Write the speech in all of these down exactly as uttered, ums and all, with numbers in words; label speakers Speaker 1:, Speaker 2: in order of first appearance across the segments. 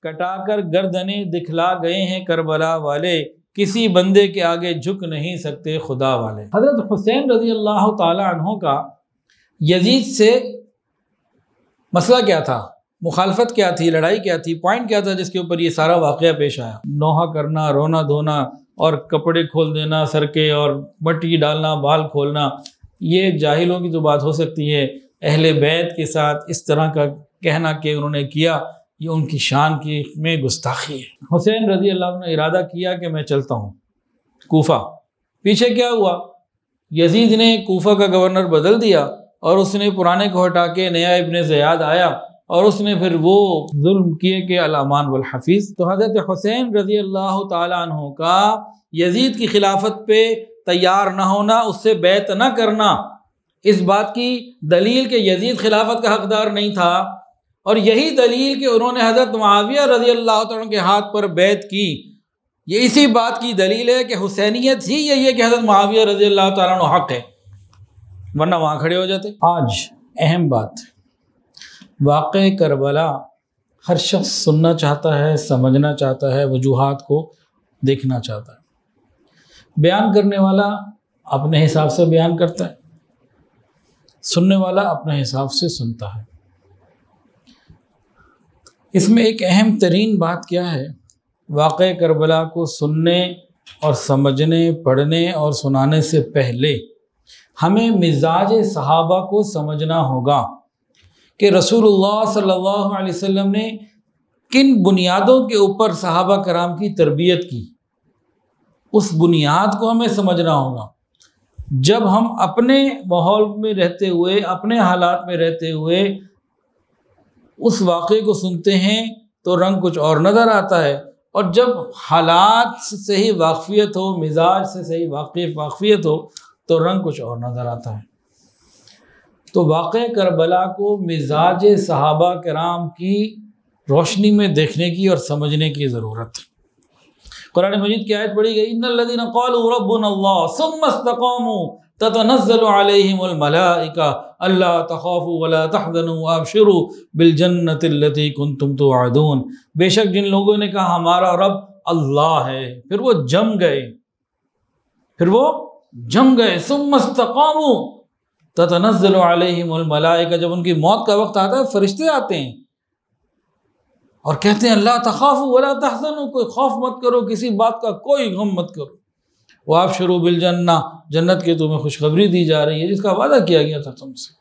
Speaker 1: کٹا کر گردنیں دکھلا گئے ہیں کربلا والے، کسی بندے کے آگے جھک نہیں سکتے خدا والے۔ حضرت حسین رضی اللہ تعالی عنہ کا یزید سے مسئلہ کیا تھا، مخالفت کیا تھی، لڑائی کیا تھی، پوائنٹ کیا تھا جس کے اوپر یہ سارا واقعہ پیش آیا؟ نوحہ کرنا، رونا دھونا اور کپڑے کھول دینا سر کے اور مٹی ڈالنا، بال کھولنا، یہ جاہلوں کی تو بات ہو سکتی ہے، اہل بیت کے ساتھ اس طرح کا کہنا کہ انہوں نے کیا، یہ ان کی شان کی میں گستاخی ہے۔ حسین رضی اللہ عنہ نے ارادہ کیا کہ میں چلتا ہوں کوفہ۔ پیچھے کیا ہوا، یزید نے کوفہ کا گورنر بدل دیا اور اس نے پرانے کو ہٹا کے نیا ابن زیاد آیا اور اس نے پھر وہ ظلم کیے کہ الامان والحفیظ۔ تو حضرت حسین رضی اللہ تعالیٰ عنہ کا یزید کی خلافت پہ تیار نہ ہونا، اس سے بیعت نہ کرنا، اس بات کی دلیل کہ یزید خلافت کا حقدار نہیں تھا، اور یہی دلیل کہ انہوں نے حضرت معاویہ رضی اللہ تعالیٰ کے ہاتھ پر بیعت کی، یہ اسی بات کی دلیل ہے کہ حسینیت ہی یہی ہے کہ حضرت معاویہ رضی اللہ تعالیٰ عنہ حق ہے، ورنہ وہاں کھڑے ہو جاتے۔ آج اہم بات، واقع کربلا ہر شخص سننا چاہتا ہے، سمجھنا چاہتا ہے، وجوہات کو دیکھنا چاہتا ہے۔ بیان کرنے والا اپنے حساب سے بیان کرتا ہے، سننے والا اپنے حساب سے سنتا ہے۔ اس میں ایک اہم ترین بات کیا ہے، واقع کربلا کو سننے اور سمجھنے، پڑھنے اور سنانے سے پہلے ہمیں مزاج صحابہ کو سمجھنا ہوگا کہ رسول اللہ صلی اللہ علیہ وسلم نے کن بنیادوں کے اوپر صحابہ کرام کی تربیت کی، اس بنیاد کو ہمیں سمجھنا ہوگا۔ جب ہم اپنے ماحول میں رہتے ہوئے، اپنے حالات میں رہتے ہوئے اس واقعے کو سنتے ہیں تو رنگ کچھ اور نظر آتا ہے، اور جب حالات سے صحیح واقفیت ہو، مزاج سے صحیح واقف واقفیت ہو تو رنگ کچھ اور نظر آتا ہے۔ تو واقع کربلا کو مزاج صحابہ کرام کی روشنی میں دیکھنے کی اور سمجھنے کی ضرورت ہے۔ قرآن مجید کی آیت پڑھی گئی، ان الذین قالوا ربنا اللہ ثم استقاموا تتنزل علیہم الملائکہ الا تخافوا ولا تحزنوا وابشروا بالجنۃ التی کنتم توعدون۔ بے شک جن لوگوں نے کہا ہمارا رب اللہ ہے، پھر وہ جم گئے، پھر وہ جم گئے ثم استقاموا تتنزل علیہم الملائکہ، جب ان کی موت کا وقت آتا ہے فرشتے آتے ہیں اور کہتے ہیں اللہ تخافوا ولا تحزنوا، کوئی خوف مت کرو، کسی بات کا کوئی غم مت کرو، وابشروا بالجنہ، جنت کی تمہیں خوشخبری دی جا رہی ہے جس کا وعدہ کیا گیا تھا تم سے۔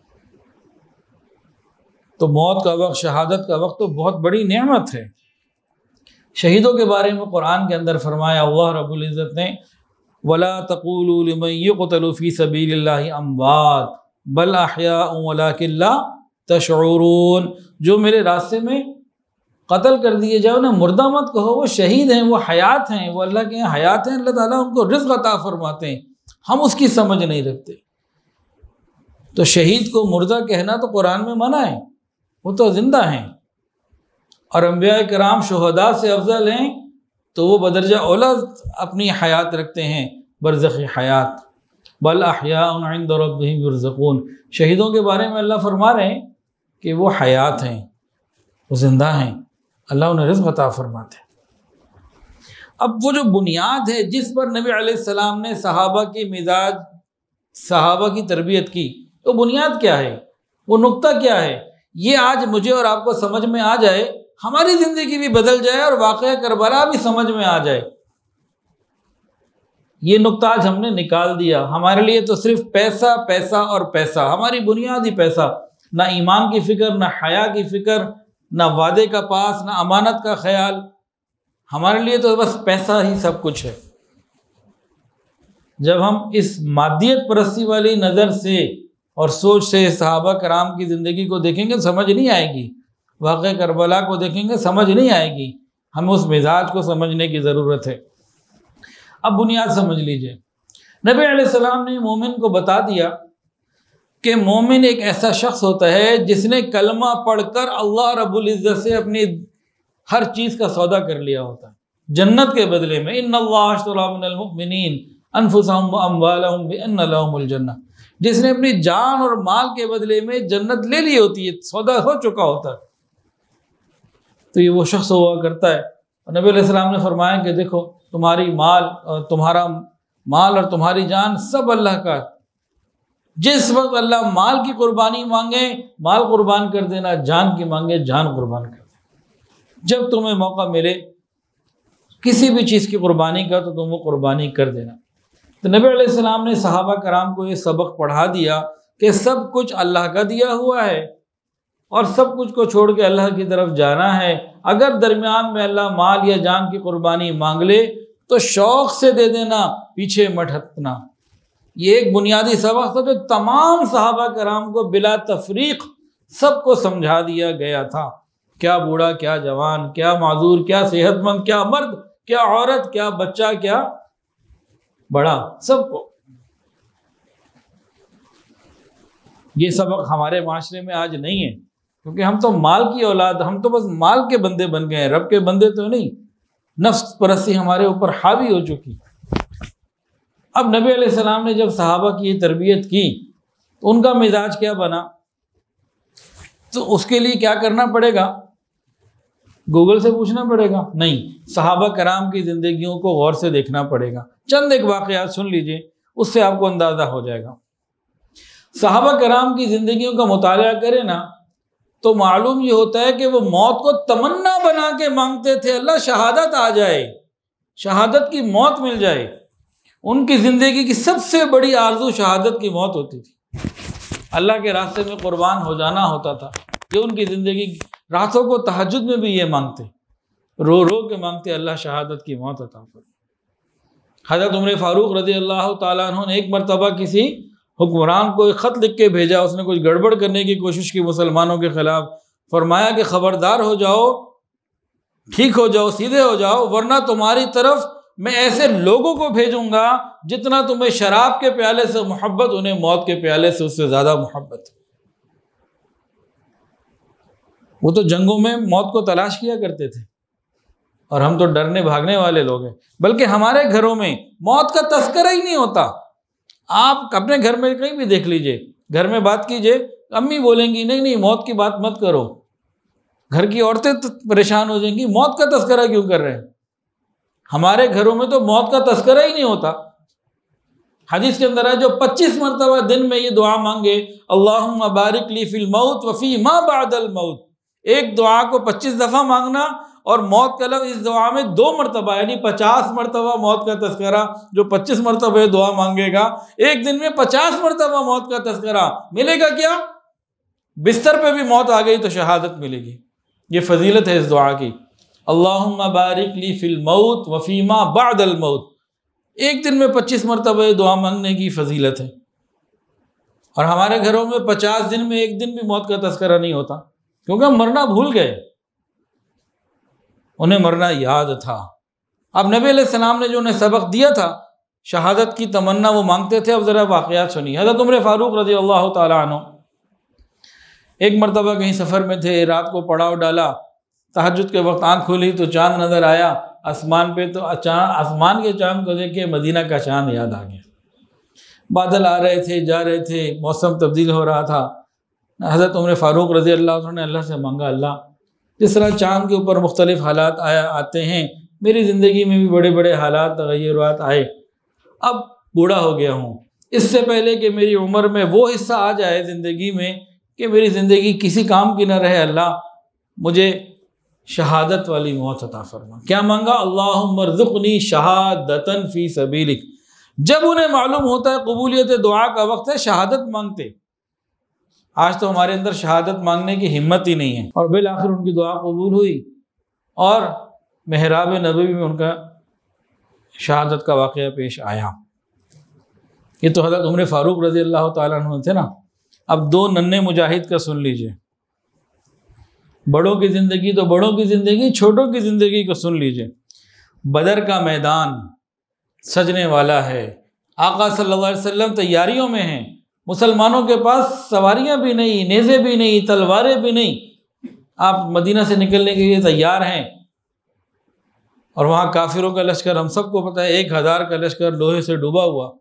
Speaker 1: تو موت کا وقت، شہادت کا وقت تو بہت بڑی نعمت ہے۔ شہیدوں کے بارے میں قرآن کے اندر فرمایا اللہ رب العزت نے، وَلَا تَقُولُوا لِمَنْ يُقْتَلُ فِي سَبِيلِ اللَّهِ أَمْوَاتٌ بَلْ أَحْيَاءٌ وَلَكِنْ لَا تَشْعُرُونَ، جو میرے راستے میں قتل کر دیے جائے انہیں مردہ مت کہو، وہ شہید ہیں، وہ حیات ہیں، وہ اللہ کے یہاں حیات ہیں، اللہ تعالیٰ ان کو رزق عطا فرماتے ہیں، ہم اس کی سمجھ نہیں رکھتے۔ تو شہید کو مردہ کہنا تو قرآن میں منع ہے، وہ تو زندہ ہیں، اور انبیاء کرام شہداء سے افضل ہیں تو وہ بدرجہ اولا اپنی حیات رکھتے ہیں، برزخی حیات۔ بل احیاء عند ربهم یرزقون، شہیدوں کے بارے میں اللہ فرما رہے ہیں کہ وہ حیات ہیں، وہ زندہ ہیں، اللہ انہیں رزق عطا فرماتے ہیں۔ اب وہ جو بنیاد ہے جس پر نبی علیہ السلام نے صحابہ کی مزاج، صحابہ کی تربیت کی، تو بنیاد کیا ہے، وہ نقطہ کیا ہے، یہ آج مجھے اور آپ کو سمجھ میں آ جائے، ہماری زندگی بھی بدل جائے اور واقعہ کربلا بھی سمجھ میں آ جائے۔ یہ نقطہ آج ہم نے نکال دیا، ہمارے لیے تو صرف پیسہ پیسہ اور پیسہ، ہماری بنیاد ہی پیسہ، نہ ایمان کی فکر، نہ حیا کی فکر، نہ وعدے کا پاس، نہ امانت کا خیال، ہمارے لیے تو بس پیسہ ہی سب کچھ ہے۔ جب ہم اس مادیت پرستی والی نظر سے اور سوچ سے صحابہ کرام کی زندگی کو دیکھیں گے سمجھ نہیں آئے گی، واقع کربلا کو دیکھیں گے سمجھ نہیں آئے گی، ہمیں اس مزاج کو سمجھنے کی ضرورت ہے۔ اب بنیاد سمجھ لیجئے، نبی علیہ السلام نے مومن کو بتا دیا کہ مومن ایک ایسا شخص ہوتا ہے جس نے کلمہ پڑھ کر اللہ رب العزت سے اپنی ہر چیز کا سودا کر لیا ہوتا ہے جنت کے بدلے میں۔ ان اللہ اشتری من المؤمنین انفسهم واموالهم بان لهم الجنہ، جس نے اپنی جان اور مال کے بدلے میں جنت لے لی ہوتی ہے، سودا ہو چکا ہوتا ہے۔ تو یہ وہ شخص ہوا کرتا ہے۔ اور نبی علیہ السلام نے فرمایا کہ دیکھو تمہاری مال اور تمہارا مال اور تمہاری جان سب اللہ کا ہے، جس وقت اللہ مال کی قربانی مانگے مال قربان کر دینا، جان کی مانگے جان قربان کر دینا۔ جب تمہیں موقع ملے کسی بھی چیز کی قربانی کا تو تم وہ قربانی کر دینا۔ تو نبی علیہ السلام نے صحابہ کرام کو یہ سبق پڑھا دیا کہ سب کچھ اللہ کا دیا ہوا ہے اور سب کچھ کو چھوڑ کے اللہ کی طرف جانا ہے۔ اگر درمیان میں اللہ مال یا جان کی قربانی مانگ لے تو شوق سے دے دینا، پیچھے مت ہٹنا۔ یہ ایک بنیادی سبق تھا جو تمام صحابہ کرام کو بلا تفریق سب کو سمجھا دیا گیا تھا، کیا بوڑھا، کیا جوان، کیا معذور، کیا صحت مند، کیا مرد، کیا عورت، کیا بچہ، کیا بڑا، سب کو۔ یہ سبق ہمارے معاشرے میں آج نہیں ہے، کیونکہ ہم تو مال کی اولاد، ہم تو بس مال کے بندے بن گئے ہیں، رب کے بندے تو نہیں۔ نفس پرستی ہمارے اوپر حاوی ہو چکی۔ اب نبی علیہ السلام نے جب صحابہ کی یہ تربیت کی تو ان کا مزاج کیا بنا؟ تو اس کے لیے کیا کرنا پڑے گا؟ گوگل سے پوچھنا پڑے گا؟ نہیں، صحابہ کرام کی زندگیوں کو غور سے دیکھنا پڑے گا۔ چند ایک واقعات سن لیجئے، اس سے آپ کو اندازہ ہو جائے گا۔ صحابہ کرام کی زندگیوں کا مطالعہ کریں نا تو معلوم یہ ہوتا ہے کہ وہ موت کو تمنا بنا کے مانگتے تھے، اللہ شہادت آ جائے، شہادت کی موت مل جائے۔ ان کی زندگی کی سب سے بڑی آرزو شہادت کی موت ہوتی تھی، اللہ کے راستے میں قربان ہو جانا ہوتا تھا۔ یہ ان کی زندگی، راتوں کو تہجد میں بھی یہ مانگتے، رو رو کے مانگتے، اللہ شہادت کی موت عطا فرما۔ حضرت عمر فاروق رضی اللہ تعالیٰ عنہ نے ایک مرتبہ کسی حکمران کو ایک خط لکھ کے بھیجا، اس نے کچھ گڑبڑ کرنے کی کوشش کی مسلمانوں کے خلاف، فرمایا کہ خبردار ہو جاؤ، ٹھیک ہو جاؤ، سیدھے ہو جاؤ، ورنہ تمہاری طرف میں ایسے لوگوں کو بھیجوں گا جتنا تمہیں شراب کے پیالے سے محبت، انہیں موت کے پیالے سے اس سے زیادہ محبت۔ وہ تو جنگوں میں موت کو تلاش کیا کرتے تھے اور ہم تو ڈرنے بھاگنے والے لوگ ہیں۔ بلکہ ہمارے گھروں میں موت کا تذکرہ ہی نہیں ہوتا۔ آپ اپنے گھر میں کہیں بھی دیکھ لیجئے، گھر میں بات کیجئے، امی بولیں گی نہیں نہیں موت کی بات مت کرو، گھر کی عورتیں پریشان ہو جائیں گی، موت کا تذکرہ کیوں کر رہے ہیں؟ ہمارے گھروں میں تو موت کا تذکرہ ہی نہیں ہوتا۔ حدیث کے اندر ہے جو پچیس مرتبہ دن میں یہ دعا مانگے، اللہم بارک لی فی الموت وفی ما بعد الموت، ایک دعا کو پچیس دفعہ مانگنا اور موت کا لفظ اس دعا میں دو مرتبہ، یعنی پچاس مرتبہ موت کا تذکرہ۔ جو پچیس مرتبہ دعا مانگے گا ایک دن میں پچاس مرتبہ موت کا تذکرہ، ملے گا کیا؟ بستر پہ بھی موت آ گئی تو شہادت ملے گی۔ یہ فضیلت ہے اس دعا کی، اللہم بارک لی فی الموت وفی ما بعد الموت۔ ایک دن میں پچیس مرتبہ دعا مانگنے کی فضیلت ہے، اور ہمارے گھروں میں پچاس دن میں ایک دن بھی موت کا تذکرہ نہیں ہوتا، کیونکہ ہم مرنا بھول گئے، انہیں مرنا یاد تھا۔ اب نبی علیہ السلام نے جو انہیں سبق دیا تھا شہادت کی تمنا وہ مانگتے تھے۔ اب ذرا واقعات سنیے۔ حضرت عمر فاروق رضی اللہ تعالیٰ عنہ ایک مرتبہ کہیں سفر میں تھے، رات کو پڑاؤ ڈالا، تہجد کے وقت آنکھ کھولی تو چاند نظر آیا آسمان پہ، تو آسمان کے چاند کو دیکھ کے مدینہ کا چاند یاد آ گیا۔ بادل آ رہے تھے، جا رہے تھے، موسم تبدیل ہو رہا تھا۔ حضرت عمر فاروق رضی اللہ عنہ نے اللہ سے مانگا، اللہ جس طرح چاند کے اوپر مختلف حالات آیا آتے ہیں، میری زندگی میں بھی بڑے بڑے حالات تغیرات آئے، اب بوڑھا ہو گیا ہوں، اس سے پہلے کہ میری عمر میں وہ حصہ آ جائے زندگی میں کہ میری زندگی کسی کام کی نہ رہے، اللہ مجھے شہادت والی موت عطا فرما۔ کیا مانگا؟ اللہم ارزقنی شہادتن فی سبیلک۔ جب انہیں معلوم ہوتا ہے قبولیت دعا کا وقت ہے، شہادت مانگتے۔ آج تو ہمارے اندر شہادت مانگنے کی ہمت ہی نہیں ہے، اور بالآخر ان کی دعا قبول ہوئی اور محراب نبوی میں ان کا شہادت کا واقعہ پیش آیا۔ یہ تو حضرت عمر فاروق رضی اللہ تعالیٰ عنہ تھے نا۔ اب دو ننھے مجاہد کا سن لیجئے، بڑوں کی زندگی تو بڑوں کی زندگی، چھوٹوں کی زندگی کو سن لیجئے۔ بدر کا میدان سجنے والا ہے، آقا صلی اللہ علیہ وسلم تیاریوں میں ہیں، مسلمانوں کے پاس سواریاں بھی نہیں، نیزے بھی نہیں، تلواریں بھی نہیں، آپ مدینہ سے نکلنے کے لیے تیار ہیں، اور وہاں کافروں کا لشکر ہم سب کو پتہ ہے، ایک ہزار کا لشکر لوہے سے ڈوبا ہوا۔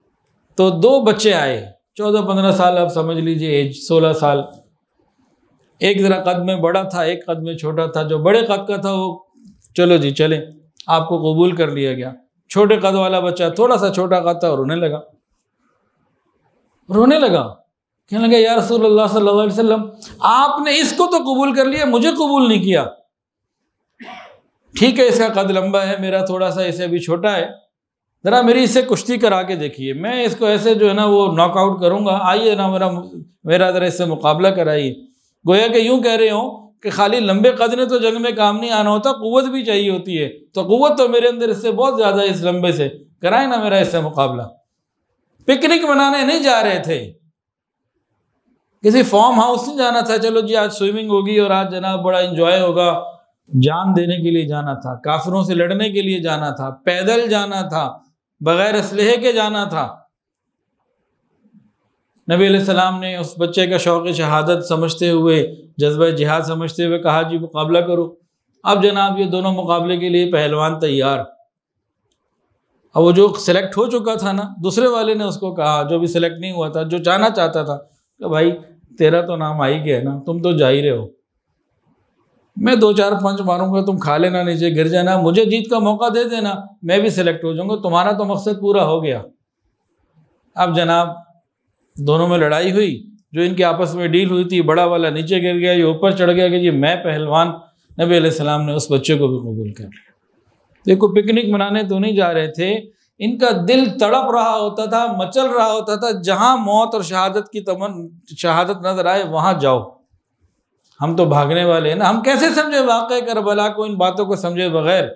Speaker 1: تو دو بچے آئے، چودہ پندرہ سال، آپ سمجھ لیجئے ایج، سولہ سال، ایک ذرا قد میں بڑا تھا، ایک قد میں چھوٹا تھا۔ جو بڑے قد کا تھا وہ چلو جی چلیں، آپ کو قبول کر لیا گیا۔ چھوٹے قد والا بچہ تھوڑا سا چھوٹا قد تھا اور رونے لگا رونے لگا کہنے لگا یا رسول اللہ صلی اللہ علیہ وسلم، آپ نے اس کو تو قبول کر لیا، مجھے قبول نہیں کیا۔ ٹھیک ہے اس کا قد لمبا ہے، میرا تھوڑا سا اسے ابھی چھوٹا ہے، ذرا میری اس سے کشتی کرا کے دیکھیے، میں اس کو ایسے جو ہے نا وہ ناک آؤٹ کروں گا، آئیے نا میرا میرا ذرا اس سے مقابلہ کرائیے۔ گویا کہ یوں کہہ رہے ہوں کہ خالی لمبے قد نے تو جنگ میں کام نہیں آنا ہوتا، قوت بھی چاہیے ہوتی ہے، تو قوت تو میرے اندر اس سے بہت زیادہ ہے، اس لمبے سے، کرائیں نا میرا اس سے مقابلہ۔ پکنک منانے نہیں جا رہے تھے، کسی فارم ہاؤس نہیں جانا تھا، چلو جی آج سوئمنگ ہوگی اور آج جناب بڑا انجوائے ہوگا، جان دینے کے لیے جانا تھا، کافروں سے لڑنے کے لیے جانا تھا، پیدل جانا تھا، بغیر اسلحے کے جانا تھا۔ نبی علیہ السلام نے اس بچے کا شوق شہادت سمجھتے ہوئے، جذبہ جہاد سمجھتے ہوئے کہا جی مقابلہ کرو۔ اب جناب یہ دونوں مقابلے کے لیے پہلوان تیار۔ اب وہ جو سلیکٹ ہو چکا تھا نا، دوسرے والے نے اس کو کہا جو بھی سلیکٹ نہیں ہوا تھا، جو جانا چاہتا تھا، کہ بھائی تیرا تو نام آ ہی گیا نا، تم تو جا ہی رہے ہو، میں دو چار پنچ ماروں گا، تم کھا لینا، نیچے گر جانا، مجھے جیت کا موقع دے دینا، میں بھی سلیکٹ ہو جاؤں گا، تمہارا تو مقصد پورا ہو گیا۔ اب جناب دونوں میں لڑائی ہوئی، جو ان کے آپس میں ڈیل ہوئی تھی، بڑا والا نیچے گر گیا، یہ اوپر چڑھ گیا کہ جی میں پہلوان۔ نبی علیہ السلام نے اس بچے کو بھی قبول کر لیا۔ دیکھو پکنک منانے تو نہیں جا رہے تھے، ان کا دل تڑپ رہا ہوتا تھا، مچل رہا ہوتا تھا، جہاں موت اور شہادت کی تمن شہادت نظر آئے وہاں جاؤ۔ ہم تو بھاگنے والے ہیں نا، ہم کیسے سمجھے واقعہ کربلا کو ان باتوں کو سمجھے بغیر؟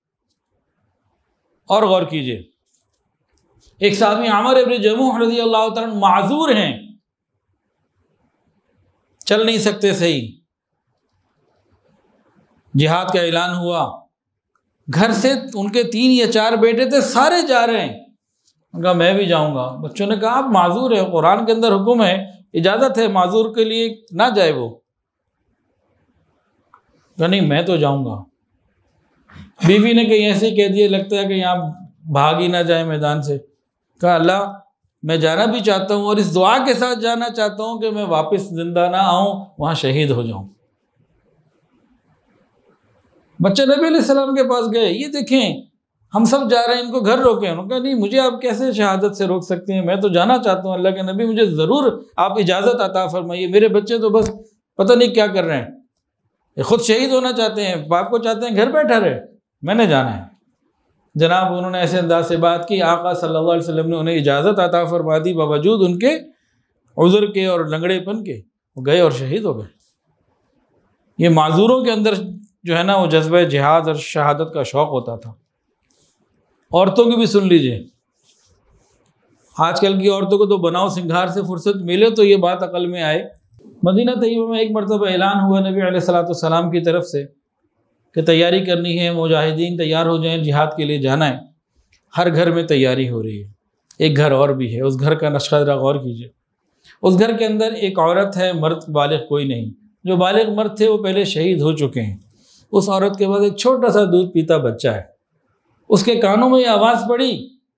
Speaker 1: اور غور کیجئے، ایک صحابی عمر ابن جموح رضی اللہ تعالیٰ عنہ معذور ہیں، چل نہیں سکتے صحیح، جہاد کا اعلان ہوا، گھر سے ان کے تین یا چار بیٹے تھے، سارے جا رہے ہیں، ان کا میں بھی جاؤں گا۔ بچوں نے کہا آپ معذور ہیں، قرآن کے اندر حکم ہے، اجازت ہے معذور کے لیے نہ جائے وہ، کہ نہیں میں تو جاؤں گا۔ بیوی نے کہیں ایسے کہہ دیا لگتا ہے کہ آپ بھاگ ہی نہ جائیں میدان سے، کہا اللہ میں جانا بھی چاہتا ہوں اور اس دعا کے ساتھ جانا چاہتا ہوں کہ میں واپس زندہ نہ آؤں، وہاں شہید ہو جاؤں۔ بچے نبی علیہ السلام کے پاس گئے، یہ دیکھیں ہم سب جا رہے ہیں، ان کو گھر روکیں۔ انہوں نے کہا نہیں مجھے آپ کیسے شہادت سے روک سکتے ہیں، میں تو جانا چاہتا ہوں، اللہ کے نبی مجھے ضرور آپ اجازت عطا فرمائیے، میرے بچے تو بس پتہ نہیں کیا کر رہے ہیں، یہ خود شہید ہونا چاہتے ہیں، باپ کو چاہتے ہیں گھر بیٹھا رہے، میں نے جانا ہے۔ جناب انہوں نے ایسے انداز سے بات کی، آقا صلی اللہ علیہ وسلم نے انہیں اجازت عطا فرما دی، باوجود ان کے عذر کے اور لنگڑے پن کے، وہ گئے اور شہید ہو گئے۔ یہ معذوروں کے اندر جو ہے نا وہ جذبہ جہاد اور شہادت کا شوق ہوتا تھا۔ عورتوں کی بھی سن لیجئے، آج کل کی عورتوں کو تو بناؤ سنگھار سے فرصت ملے تو یہ بات عقل میں آئے۔ مدینہ طیبہ میں ایک مرتبہ اعلان ہوا نبی علیہ الصلوۃ والسلام کی طرف سے کہ تیاری کرنی ہے، مجاہدین تیار ہو جائیں، جہاد کے لیے جانا ہے۔ ہر گھر میں تیاری ہو رہی ہے، ایک گھر اور بھی ہے، اس گھر کا نقشہ ذرا غور کیجئے۔ اس گھر کے اندر ایک عورت ہے، مرد بالغ کوئی نہیں، جو بالغ مرد تھے وہ پہلے شہید ہو چکے ہیں۔ اس عورت کے بعد ایک چھوٹا سا دودھ پیتا بچہ ہے، اس کے کانوں میں یہ آواز پڑی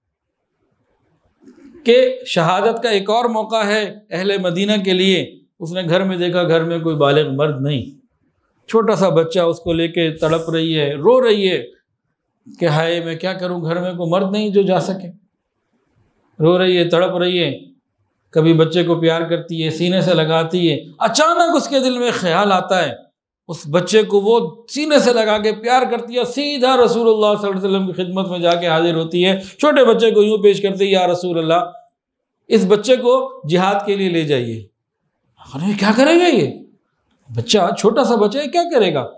Speaker 1: کہ شہادت کا ایک اور موقع ہے اہل مدینہ کے لیے۔ اس نے گھر میں دیکھا، گھر میں کوئی بالغ مرد نہیں، چھوٹا سا بچہ اس کو لے کے تڑپ رہی ہے، رو رہی ہے کہ ہائے میں کیا کروں، گھر میں کوئی مرد نہیں جو جا سکے، رو رہی ہے، تڑپ رہی ہے، کبھی بچے کو پیار کرتی ہے، سینے سے لگاتی ہے۔ اچانک اس کے دل میں خیال آتا ہے، اس بچے کو وہ سینے سے لگا کے پیار کرتی ہے، سیدھا رسول اللہ صلی اللہ علیہ وسلم کی خدمت میں جا کے حاضر ہوتی ہے، چھوٹے بچے کو یوں پیش کرتی ہے، یا رسول اللہ اس بچے کو جہاد کے لیے لے جائیے۔ ارے کیا کرے گا یہ بچہ، چھوٹا سا بچہ کیا کرے گا،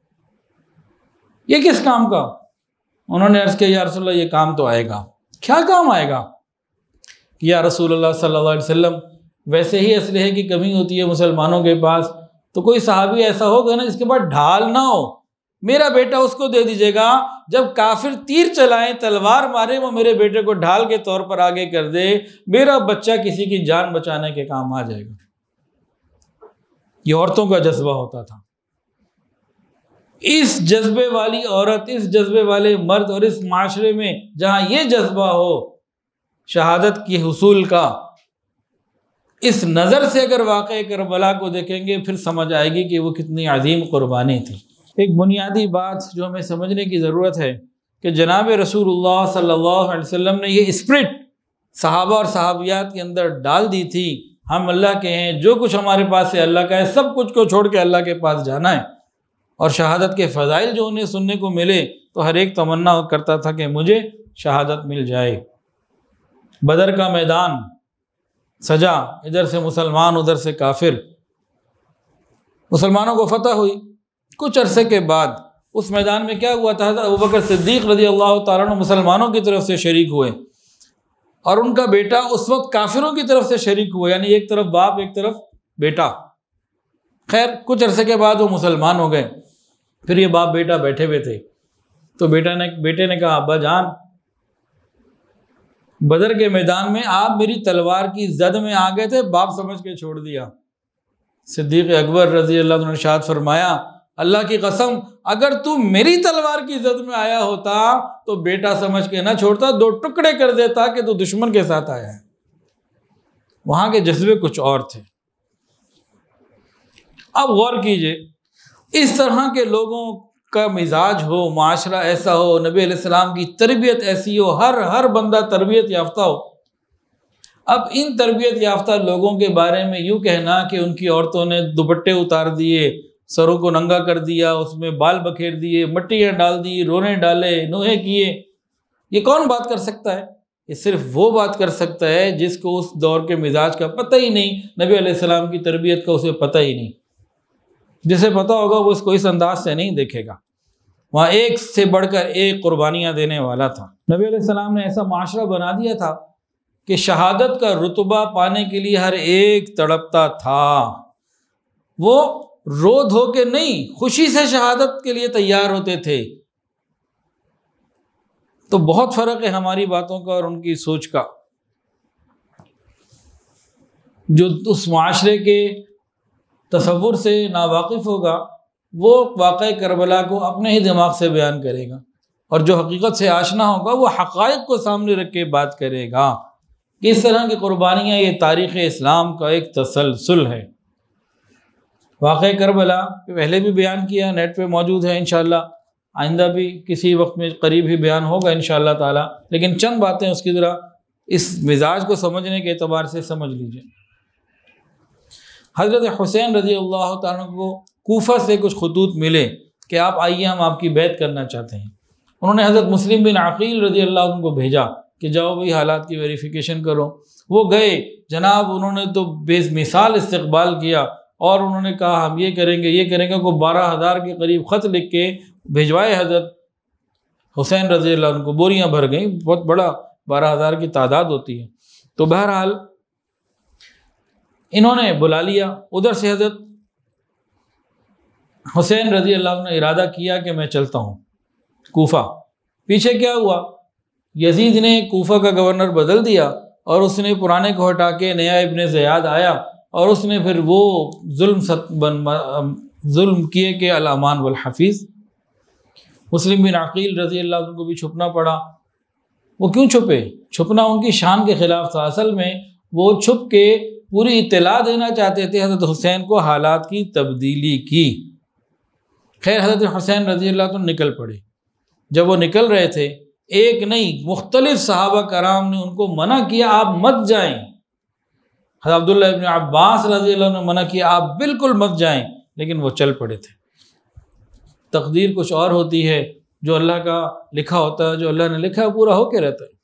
Speaker 1: یہ کس کام کا؟ انہوں نے عرض کیا یا رسول اللہ یہ کام تو آئے گا۔ کیا کام آئے گا؟ یا رسول اللہ صلی اللہ علیہ وسلم ویسے ہی اسلحے کی کمی ہوتی ہے مسلمانوں کے پاس، تو کوئی صحابی ایسا ہوگا نا جس کے پاس ڈھال نہ ہو، میرا بیٹا اس کو دے دیجیے گا، جب کافر تیر چلائیں تلوار مارے وہ میرے بیٹے کو ڈھال کے طور پر آگے کر دے، میرا بچہ کسی کی جان بچانے کے کام آ جائے گا۔ یہ عورتوں کا جذبہ ہوتا تھا۔ اس جذبے والی عورت، اس جذبے والے مرد اور اس معاشرے میں جہاں یہ جذبہ ہو شہادت کی حصول کا، اس نظر سے اگر واقعہ کربلا کو دیکھیں گے پھر سمجھ آئے گی کہ وہ کتنی عظیم قربانی تھی۔ ایک بنیادی بات جو ہمیں سمجھنے کی ضرورت ہے کہ جناب رسول اللہ صلی اللہ علیہ وسلم نے یہ اسپرٹ صحابہ اور صحابیات کے اندر ڈال دی تھی، ہم اللہ کے ہیں، جو کچھ ہمارے پاس ہے اللہ کا ہے، سب کچھ کو چھوڑ کے اللہ کے پاس جانا ہے۔ اور شہادت کے فضائل جو انہیں سننے کو ملے تو ہر ایک تمنا کرتا تھا کہ مجھے شہادت مل جائے۔ بدر کا میدان سجا، ادھر سے مسلمان ادھر سے کافر، مسلمانوں کو فتح ہوئی۔ کچھ عرصے کے بعد اس میدان میں کیا ہوا تھا، حضرت ابوبکر صدیق رضی اللہ تعالیٰ عنہ مسلمانوں کی طرف سے شریک ہوئے اور ان کا بیٹا اس وقت کافروں کی طرف سے شریک ہوا، یعنی ایک طرف باپ ایک طرف بیٹا۔ خیر کچھ عرصے کے بعد وہ مسلمان ہو گئے، پھر یہ باپ بیٹا بیٹھے ہوئے تھے تو بیٹا نے بیٹے نے کہا ابا جان بدر کے میدان میں آپ میری تلوار کی زد میں آ گئے تھے، باپ سمجھ کے چھوڑ دیا۔ صدیق اکبر رضی اللہ عنہ نے ارشاد فرمایا اللہ کی قسم اگر تو میری تلوار کی زد میں آیا ہوتا تو بیٹا سمجھ کے نہ چھوڑتا، دو ٹکڑے کر دیتا کہ تو دشمن کے ساتھ آیا ہے۔ وہاں کے جذبے کچھ اور تھے۔ اب غور کیجئے، اس طرح کے لوگوں کا مزاج ہو، معاشرہ ایسا ہو، نبی علیہ السلام کی تربیت ایسی ہو، ہر ہر بندہ تربیت یافتہ ہو۔ اب ان تربیت یافتہ لوگوں کے بارے میں یوں کہنا کہ ان کی عورتوں نے دوپٹے اتار دیے، سروں کو ننگا کر دیا، اس میں بال بکھیر دیے، مٹیاں ڈال دی، رونے ڈالے، نوحے کیے، یہ کون بات کر سکتا ہے؟ یہ صرف وہ بات کر سکتا ہے جس کو اس دور کے مزاج کا پتہ ہی نہیں، نبی علیہ السلام کی تربیت کا اسے پتہ ہی نہیں۔ جسے پتہ ہوگا وہ اس کو اس انداز سے نہیں دیکھے گا۔ وہاں ایک سے بڑھ کر ایک قربانیاں دینے والا تھا۔ نبی علیہ السلام نے ایسا معاشرہ بنا دیا تھا کہ شہادت کا رتبہ پانے کے لیے ہر ایک تڑپتا تھا۔ وہ رو دھو کے نہیں، خوشی سے شہادت کے لیے تیار ہوتے تھے۔ تو بہت فرق ہے ہماری باتوں کا اور ان کی سوچ کا۔ جو اس معاشرے کے تصور سے ناواقف ہوگا وہ واقعہ کربلا کو اپنے ہی دماغ سے بیان کرے گا، اور جو حقیقت سے آشنا ہوگا وہ حقائق کو سامنے رکھ کے بات کرے گا۔ اس طرح کی قربانیاں یہ تاریخ اسلام کا ایک تسلسل ہے۔ واقعہ کربلا پہلے بھی بیان کیا، نیٹ پہ موجود ہے، انشاءاللہ آئندہ بھی کسی وقت میں قریب ہی بیان ہوگا انشاءاللہ تعالی، لیکن چند باتیں اس کی ذرا اس مزاج کو سمجھنے کے اعتبار سے سمجھ لیجئے۔ حضرت حسین رضی اللہ تعالیٰ کو کوفہ سے کچھ خطوط ملے کہ آپ آئیے ہم آپ کی بیعت کرنا چاہتے ہیں۔ انہوں نے حضرت مسلم بن عقیل رضی اللہ عنہ کو بھیجا کہ جاؤ بھائی حالات کی ویریفیکیشن کرو۔ وہ گئے، جناب انہوں نے تو بے مثال استقبال کیا اور انہوں نے کہا ہم یہ کریں گے یہ کریں گے، کو بارہ ہزار کے قریب خط لکھ کے بھیجوائے حضرت حسین رضی اللہ عنہ کو، بوریاں بھر گئیں، بہت بڑا بارہ ہزار کی تعداد ہوتی ہے۔ تو بہرحال انہوں نے بلا لیا، ادھر سے حضرت حسین رضی اللہ عنہ نے ارادہ کیا کہ میں چلتا ہوں کوفہ۔ پیچھے کیا ہوا، یزید نے کوفہ کا گورنر بدل دیا اور اس نے پرانے کو ہٹا کے نیا ابن زیاد آیا اور اس نے پھر وہ ظلم ظلم کیے کہ الامان والحفیظ۔ مسلم بن عقیل رضی اللہ عنہ کو بھی چھپنا پڑا۔ وہ کیوں چھپے؟ چھپنا ان کی شان کے خلاف تھا۔ اصل میں وہ چھپ کے پوری اطلاع دینا چاہتے تھے حضرت حسین کو حالات کی تبدیلی کی۔ خیر حضرت حسین رضی اللہ عنہ نکل پڑے۔ جب وہ نکل رہے تھے ایک نہیں مختلف صحابہ کرام نے ان کو منع کیا آپ مت جائیں۔ حضرت عبداللہ ابن عباس رضی اللہ عنہ نے منع کیا آپ بالکل مت جائیں، لیکن وہ چل پڑے تھے۔ تقدیر کچھ اور ہوتی ہے، جو اللہ کا لکھا ہوتا ہے، جو اللہ نے لکھا ہے پورا ہو کے رہتا ہے۔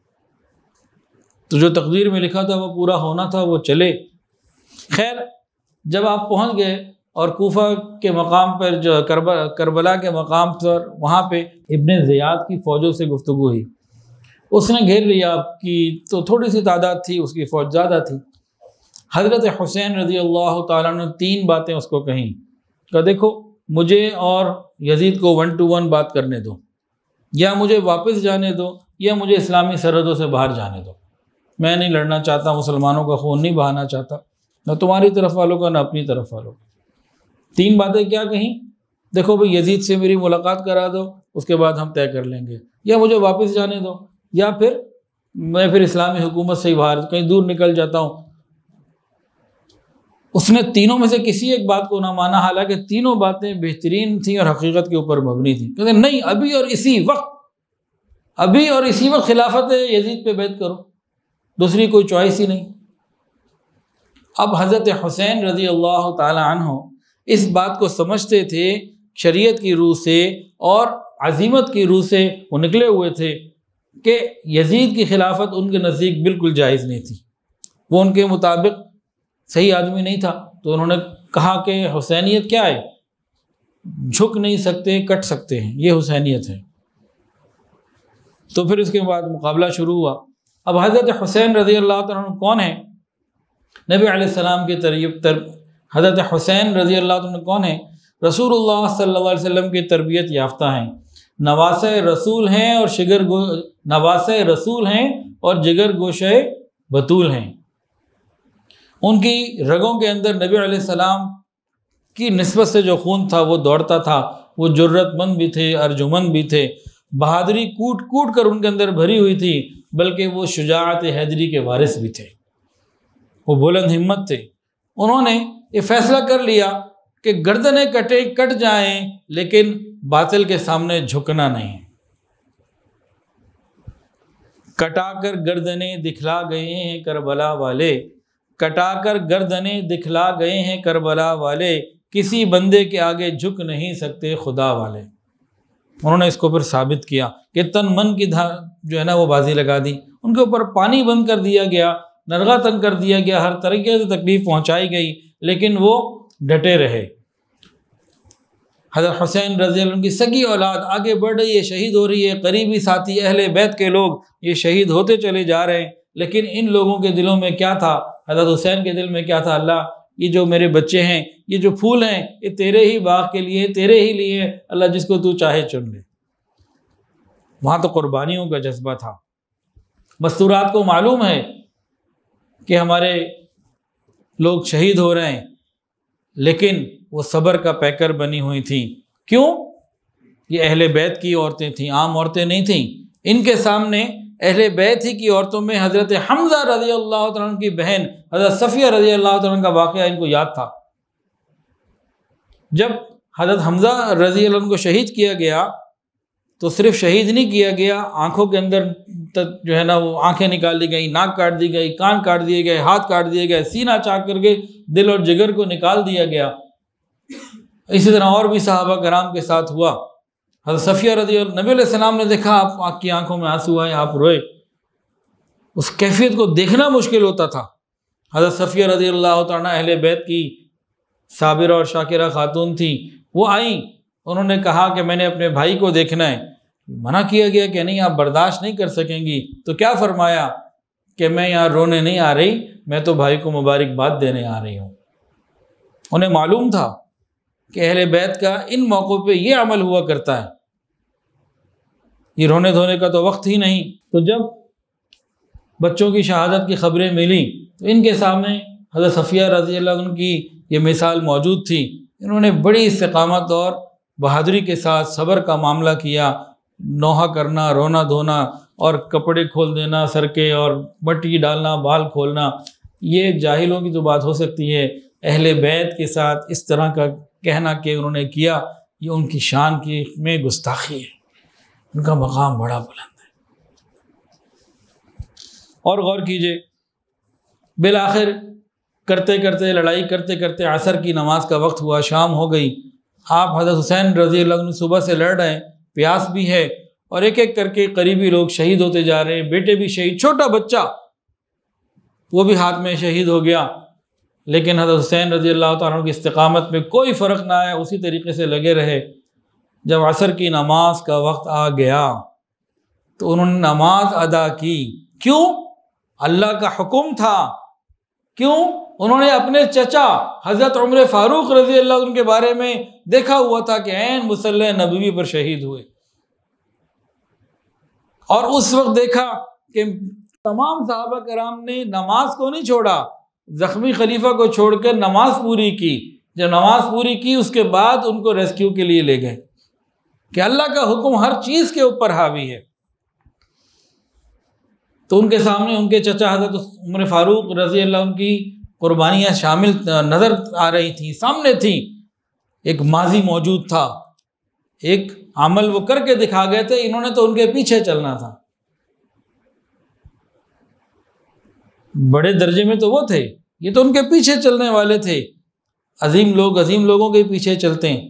Speaker 1: تو جو تقدیر میں لکھا تھا وہ پورا ہونا تھا، وہ چلے۔ خیر جب آپ پہنچ گئے اور کوفہ کے مقام پر جو کربلا کے مقام پر وہاں پہ ابن زیاد کی فوجوں سے گفتگو ہوئی۔ اس نے گھیر لیا آپ کی، تو تھوڑی سی تعداد تھی، اس کی فوج زیادہ تھی۔ حضرت حسین رضی اللہ تعالیٰ نے تین باتیں اس کو کہیں کہ دیکھو مجھے اور یزید کو ون ٹو ون بات کرنے دو، یا مجھے واپس جانے دو، یا مجھے اسلامی سرحدوں سے باہر جانے دو۔ میں نہیں لڑنا چاہتا، مسلمانوں کا خون نہیں بہانا چاہتا، نہ تمہاری طرف والوں کا نہ اپنی طرف والوں کا۔ تین باتیں کیا کہیں؟ دیکھو بھئی یزید سے میری ملاقات کرا دو، اس کے بعد ہم طے کر لیں گے، یا مجھے واپس جانے دو، یا پھر میں پھر اسلامی حکومت سے ہی باہر کہیں دور نکل جاتا ہوں۔ اس نے تینوں میں سے کسی ایک بات کو نہ مانا، حالانکہ تینوں باتیں بہترین تھیں اور حقیقت کے اوپر مبنی تھیں۔ کہتے ہیں نہیں، ابھی اور اسی وقت ابھی اور اسی وقت خلافت یزید پہ بیعت کرو، دوسری کوئی چوائس ہی نہیں۔ اب حضرت حسین رضی اللہ تعالی عنہ اس بات کو سمجھتے تھے، شریعت کی روح سے اور عزیمت کی روح سے وہ نکلے ہوئے تھے کہ یزید کی خلافت ان کے نزدیک بالکل جائز نہیں تھی، وہ ان کے مطابق صحیح آدمی نہیں تھا۔ تو انہوں نے کہا کہ حسینیت کیا ہے؟ جھک نہیں سکتے، کٹ سکتے ہیں، یہ حسینیت ہے۔ تو پھر اس کے بعد مقابلہ شروع ہوا۔ اب حضرت حسین رضی اللہ تعالیٰ عنہ کون ہیں؟ نبی علیہ السلام کی تربیت تر حضرت حسین رضی اللہ عنہ کون ہیں؟ رسول اللہ صلی اللہ علیہ وسلم کی تربیت یافتہ ہیں، نواسہ رسول ہیں اور شگر گو نواسہ رسول ہیں اور جگر گوشہ بطول ہیں۔ ان کی رگوں کے اندر نبی علیہ السلام کی نسبت سے جو خون تھا وہ دوڑتا تھا، وہ جرت مند بھی تھے، ارجمند بھی تھے، بہادری کوٹ کوٹ کر ان کے اندر بھری ہوئی تھی، بلکہ وہ شجاعت حیدری کے وارث بھی تھے، وہ بلند ہمت تھے۔ انہوں نے یہ فیصلہ کر لیا کہ گردنیں کٹے کٹ جائیں لیکن باطل کے سامنے جھکنا نہیں۔ کٹا کر گردنیں دکھلا گئے ہیں کربلا والے، کٹا کر گردنیں دکھلا گئے ہیں کربلا والے، کسی بندے کے آگے جھک نہیں سکتے خدا والے۔ انہوں نے اس کو پھر ثابت کیا کہ تن من کی جو ہے نا وہ بازی لگا دی، ان کے اوپر پانی بند کر دیا گیا، نرغہ تنگ کر دیا گیا، ہر طریقے سے تکلیف پہنچائی گئی، لیکن وہ ڈٹے رہے۔ حضرت حسین رضی اللہ عنہ کی سگی اولاد آگے بڑھ رہی ہے، شہید ہو رہی ہے، قریبی ساتھی اہل بیت کے لوگ یہ شہید ہوتے چلے جا رہے ہیں، لیکن ان لوگوں کے دلوں میں کیا تھا؟ حضرت حسین کے دل میں کیا تھا؟ اللہ، یہ جو میرے بچے ہیں، یہ جو پھول ہیں، یہ تیرے ہی باغ کے لیے، تیرے ہی لیے، اللہ جس کو تو چاہے چن لے۔ وہاں تو قربانیوں کا جذبہ تھا۔ مستورات کو معلوم ہے کہ ہمارے لوگ شہید ہو رہے ہیں، لیکن وہ صبر کا پیکر بنی ہوئی تھیں۔ کیوں؟ یہ اہل بیت کی عورتیں تھیں، عام عورتیں نہیں تھیں۔ ان کے سامنے اہل بیت ہی کی عورتوں میں حضرت حمزہ رضی اللہ عنہ کی بہن حضرت صفیہ رضی اللہ عنہ کا واقعہ ان کو یاد تھا۔ جب حضرت حمزہ رضی اللہ عنہ کو شہید کیا گیا تو صرف شہید نہیں کیا گیا، آنکھوں کے اندر جو ہے نا وہ آنکھیں نکال دی گئی، ناک کاٹ دی گئی، کان کاٹ دیے گئے، ہاتھ کاٹ دیے گئے، سینہ چاک کر کے دل اور جگر کو نکال دیا گیا۔ اسی طرح اور بھی صحابہ کرام کے ساتھ ہوا۔ حضرت صفیہ رضی اللہ نبی علیہ السلام نے دیکھا آپ آپ کی آنکھوں میں آنسو آئے، آپ روئے، اس کیفیت کو دیکھنا مشکل ہوتا تھا۔ حضرت صفیہ رضی اللہ تعالیٰ اہل بیت کی صابرہ اور شاکرہ خاتون تھی، وہ آئیں، انہوں نے کہا کہ میں نے اپنے بھائی کو دیکھنا ہے۔ منع کیا گیا کہ نہیں، آپ برداشت نہیں کر سکیں گی۔ تو کیا فرمایا کہ میں یہاں رونے نہیں آ رہی، میں تو بھائی کو مبارکباد دینے آ رہی ہوں۔ انہیں معلوم تھا کہ اہل بیت کا ان موقعوں پہ یہ عمل ہوا کرتا ہے، یہ رونے دھونے کا تو وقت ہی نہیں۔ تو جب بچوں کی شہادت کی خبریں ملی تو ان کے سامنے حضرت صفیہ رضی اللہ عنہ کی یہ مثال موجود تھی۔ انہوں نے بڑی استقامت اور بہادری کے ساتھ صبر کا معاملہ کیا، نوحہ کرنا، رونا دھونا اور کپڑے کھول دینا سر کے اور مٹی ڈالنا، بال کھولنا، یہ جاہلوں کی تو بات ہو سکتی ہے، اہل بیت کے ساتھ اس طرح کا کہنا کہ انہوں نے کیا، یہ ان کی شان کی میں گستاخی ہے، ان کا مقام بڑا بلند ہے۔ اور غور کیجئے، بالآخر کرتے کرتے لڑائی کرتے کرتے عصر کی نماز کا وقت ہوا، شام ہو گئی۔ آپ حضرت حسین رضی اللہ عنہ صبح سے لڑ رہے ہیں، پیاس بھی ہے، اور ایک ایک کر کے قریبی لوگ شہید ہوتے جا رہے ہیں، بیٹے بھی شہید، چھوٹا بچہ وہ بھی ہاتھ میں شہید ہو گیا، لیکن حضرت حسین رضی اللہ تعالیٰ عنہ کی استقامت میں کوئی فرق نہ آیا، اسی طریقے سے لگے رہے۔ جب عصر کی نماز کا وقت آ گیا تو انہوں نے نماز ادا کی۔ کیوں؟ اللہ کا حکم تھا۔ کیوں؟ انہوں نے اپنے چچا حضرت عمر فاروق رضی اللہ عنہ کے بارے میں دیکھا ہوا تھا کہ عین مصلی نبوی پر شہید ہوئے، اور اس وقت دیکھا کہ تمام صحابہ کرام نے نماز کو نہیں چھوڑا، زخمی خلیفہ کو چھوڑ کر نماز پوری کی۔ جب نماز پوری کی اس کے بعد ان کو ریسکیو کے لیے لے گئے کہ اللہ کا حکم ہر چیز کے اوپر حاوی ہے۔ تو ان کے سامنے ان کے چچا حضرت عمر فاروق رضی اللہ عنہ کی قربانیاں شامل نظر آ رہی تھیں، سامنے تھیں، ایک ماضی موجود تھا، ایک عمل وہ کر کے دکھا گئے تھے، انہوں نے تو ان کے پیچھے چلنا تھا۔ بڑے درجے میں تو وہ تھے، یہ تو ان کے پیچھے چلنے والے تھے۔ عظیم لوگ عظیم لوگوں کے پیچھے چلتے ہیں،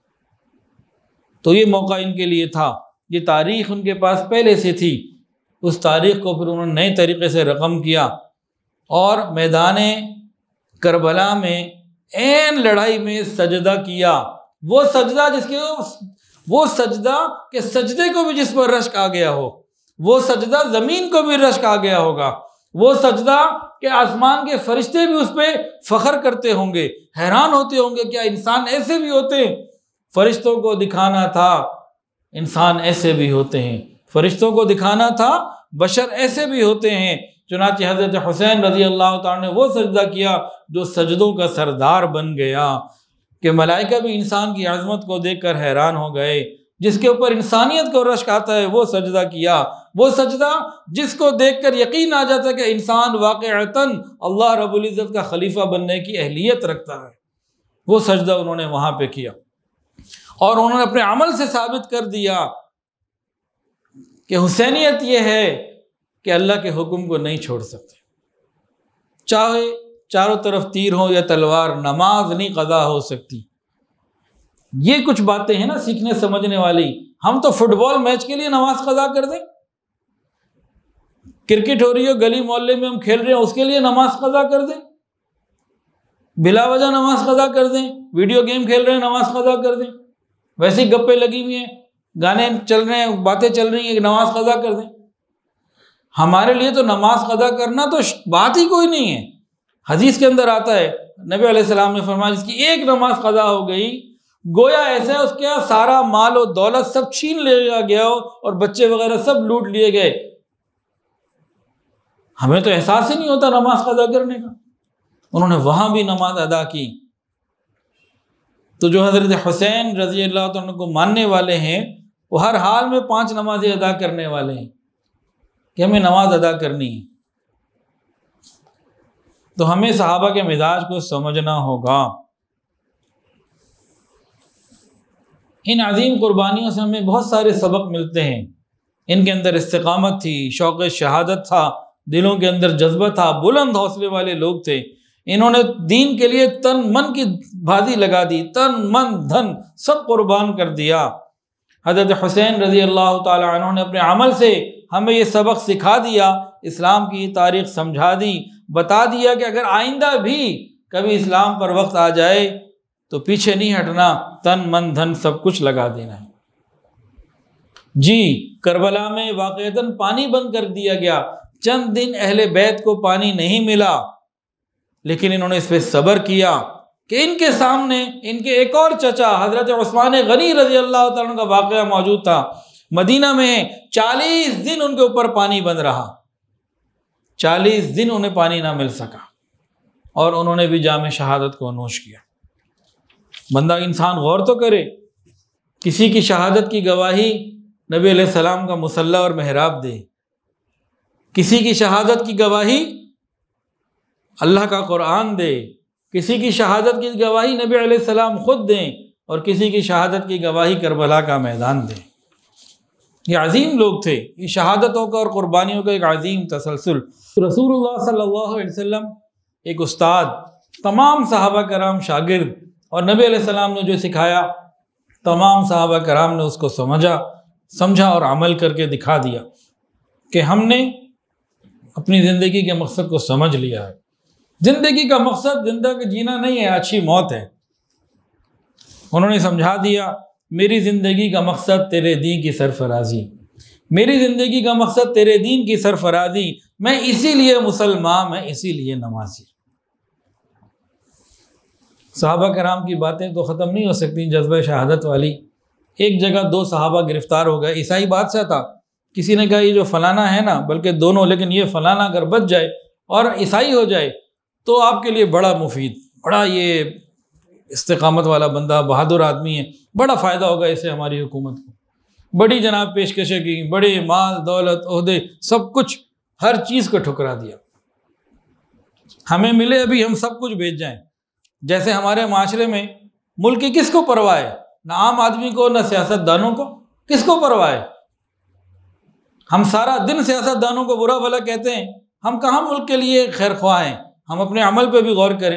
Speaker 1: تو یہ موقع ان کے لیے تھا، یہ تاریخ ان کے پاس پہلے سے تھی۔ اس تاریخ کو پھر انہوں نے نئے طریقے سے رقم کیا اور میدان کربلا میں عین لڑائی میں سجدہ کیا، وہ سجدہ جس کے وہ سجدہ کہ سجدے کو بھی جس پر رشک آ گیا ہو، وہ سجدہ زمین کو بھی رشک آ گیا ہوگا، وہ سجدہ کہ آسمان کے فرشتے بھی اس پہ فخر کرتے ہوں گے، حیران ہوتے ہوں گے کیا انسان ایسے بھی ہوتے ہیں۔ فرشتوں کو دکھانا تھا انسان ایسے بھی ہوتے ہیں، فرشتوں کو دکھانا تھا بشر ایسے بھی ہوتے ہیں۔ چنانچہ حضرت حسین رضی اللہ تعالیٰ نے وہ سجدہ کیا جو سجدوں کا سردار بن گیا، کہ ملائکہ بھی انسان کی عظمت کو دیکھ کر حیران ہو گئے، جس کے اوپر انسانیت کو رشک آتا ہے وہ سجدہ کیا، وہ سجدہ جس کو دیکھ کر یقین آ جاتا ہے کہ انسان واقعتاً اللہ رب العزت کا خلیفہ بننے کی اہلیت رکھتا ہے، وہ سجدہ انہوں نے وہاں پہ کیا۔ اور انہوں نے اپنے عمل سے ثابت کر دیا کہ حسینیت یہ ہے کہ اللہ کے حکم کو نہیں چھوڑ سکتے، چاہے چاروں طرف تیر ہو یا تلوار، نماز نہیں قضا ہو سکتی۔ یہ کچھ باتیں ہیں نا سیکھنے سمجھنے والی۔ ہم تو فٹ بال میچ کے لیے نماز قضا کر دیں، کرکٹ ہو رہی ہو گلی محلے میں ہم کھیل رہے ہیں اس کے لیے نماز قضا کر دیں، بلا وجہ نماز قضا کر دیں، ویڈیو گیم کھیل رہے ہیں نماز قضا کر دیں، ویسے ہی گپے لگی ہوئی ہیں، گانے چل رہے ہیں، باتیں چل رہی ہیں، نماز قضا کر دیں۔ ہمارے لیے تو نماز قضا کرنا تو بات ہی کوئی نہیں ہے۔ حدیث کے اندر آتا ہے نبی علیہ السلام نے فرمایا جس کی ایک نماز قضا ہو گئی گویا ایسا ہے اس کے سارا مال و دولت سب چھین لیا گیا ہو اور بچے وغیرہ سب لوٹ لیے گئے۔ ہمیں تو احساس ہی نہیں ہوتا نماز قضا کرنے کا، انہوں نے وہاں بھی نماز ادا کی۔ تو جو حضرت حسین رضی اللہ عنہ کو ماننے والے ہیں وہ ہر حال میں پانچ نمازیں ادا کرنے والے ہیں کہ ہمیں نماز ادا کرنی ہے۔ تو ہمیں صحابہ کے مزاج کو سمجھنا ہوگا۔ ان عظیم قربانیوں سے ہمیں بہت سارے سبق ملتے ہیں۔ ان کے اندر استقامت تھی، شوق شہادت تھا، دلوں کے اندر جذبہ تھا، بلند حوصلے والے لوگ تھے۔ انہوں نے دین کے لیے تن من کی بازی لگا دی، تن من دھن سب قربان کر دیا۔ حضرت حسین رضی اللہ تعالی عنہ نے اپنے عمل سے ہمیں یہ سبق سکھا دیا، اسلام کی تاریخ سمجھا دی، بتا دیا کہ اگر آئندہ بھی کبھی اسلام پر وقت آ جائے تو پیچھے نہیں ہٹنا، تن من دھن سب کچھ لگا دینا ہے۔ جی کربلا میں واقعتاً پانی بند کر دیا گیا، چند دن اہل بیت کو پانی نہیں ملا، لیکن انہوں نے اس پہ صبر کیا کہ ان کے سامنے ان کے ایک اور چچا حضرت عثمان غنی رضی اللہ تعالیٰ عنہ کا واقعہ موجود تھا۔ مدینہ میں چالیس دن ان کے اوپر پانی بند رہا، چالیس دن انہیں پانی نہ مل سکا، اور انہوں نے بھی جام شہادت کو نوش کیا۔ بندہ انسان غور تو کرے، کسی کی شہادت کی گواہی نبی علیہ السلام کا مصلی اور محراب دے، کسی کی شہادت کی گواہی اللہ کا قرآن دے، کسی کی شہادت کی گواہی نبی علیہ السلام خود دیں، اور کسی کی شہادت کی گواہی کربلا کا میدان دیں۔ یہ عظیم لوگ تھے، یہ شہادتوں کا اور قربانیوں کا ایک عظیم تسلسل۔ رسول اللہ صلی اللہ علیہ وسلم ایک استاد، تمام صحابہ کرام شاگرد، اور نبی علیہ السلام نے جو سکھایا تمام صحابہ کرام نے اس کو سمجھا سمجھا اور عمل کر کے دکھا دیا کہ ہم نے اپنی زندگی کے مقصد کو سمجھ لیا ہے۔ زندگی کا مقصد زندگی جینا نہیں ہے، اچھی موت ہے۔ انہوں نے سمجھا دیا میری زندگی کا مقصد تیرے دین کی سرفرازی، میری زندگی کا مقصد تیرے دین کی سرفرازی، میں اسی لیے مسلمان، میں اسی لیے نمازی۔ صحابہ کرام کی باتیں تو ختم نہیں ہو سکتی جذبہ شہادت والی۔ ایک جگہ دو صحابہ گرفتار ہو گئے، عیسائی بادشاہ تھا، کسی نے کہا یہ جو فلانا ہے نا، بلکہ دونوں، لیکن یہ فلانا اگر بچ جائے اور عیسائی ہو جائے تو آپ کے لیے بڑا مفید، بڑا یہ استقامت والا بندہ، بہادر آدمی ہے، بڑا فائدہ ہوگا اسے ہماری حکومت کو۔ بڑی جناب پیشکشیں کی، بڑے مال دولت عہدے سب کچھ، ہر چیز کو ٹھکرا دیا۔ ہمیں ملے ابھی ہم سب کچھ بھیج جائیں. جیسے ہمارے معاشرے میں ملک کی کس کو پرواہ ہے؟ نہ عام آدمی کو، نہ سیاست دانوں کو. کس کو پرواہ ہے؟ ہم سارا دن سیاست دانوں کو برا بھلا کہتے ہیں، ہم کہاں ملک کے لیے خیر خواہ ہیں؟ ہم اپنے عمل پہ بھی غور کریں.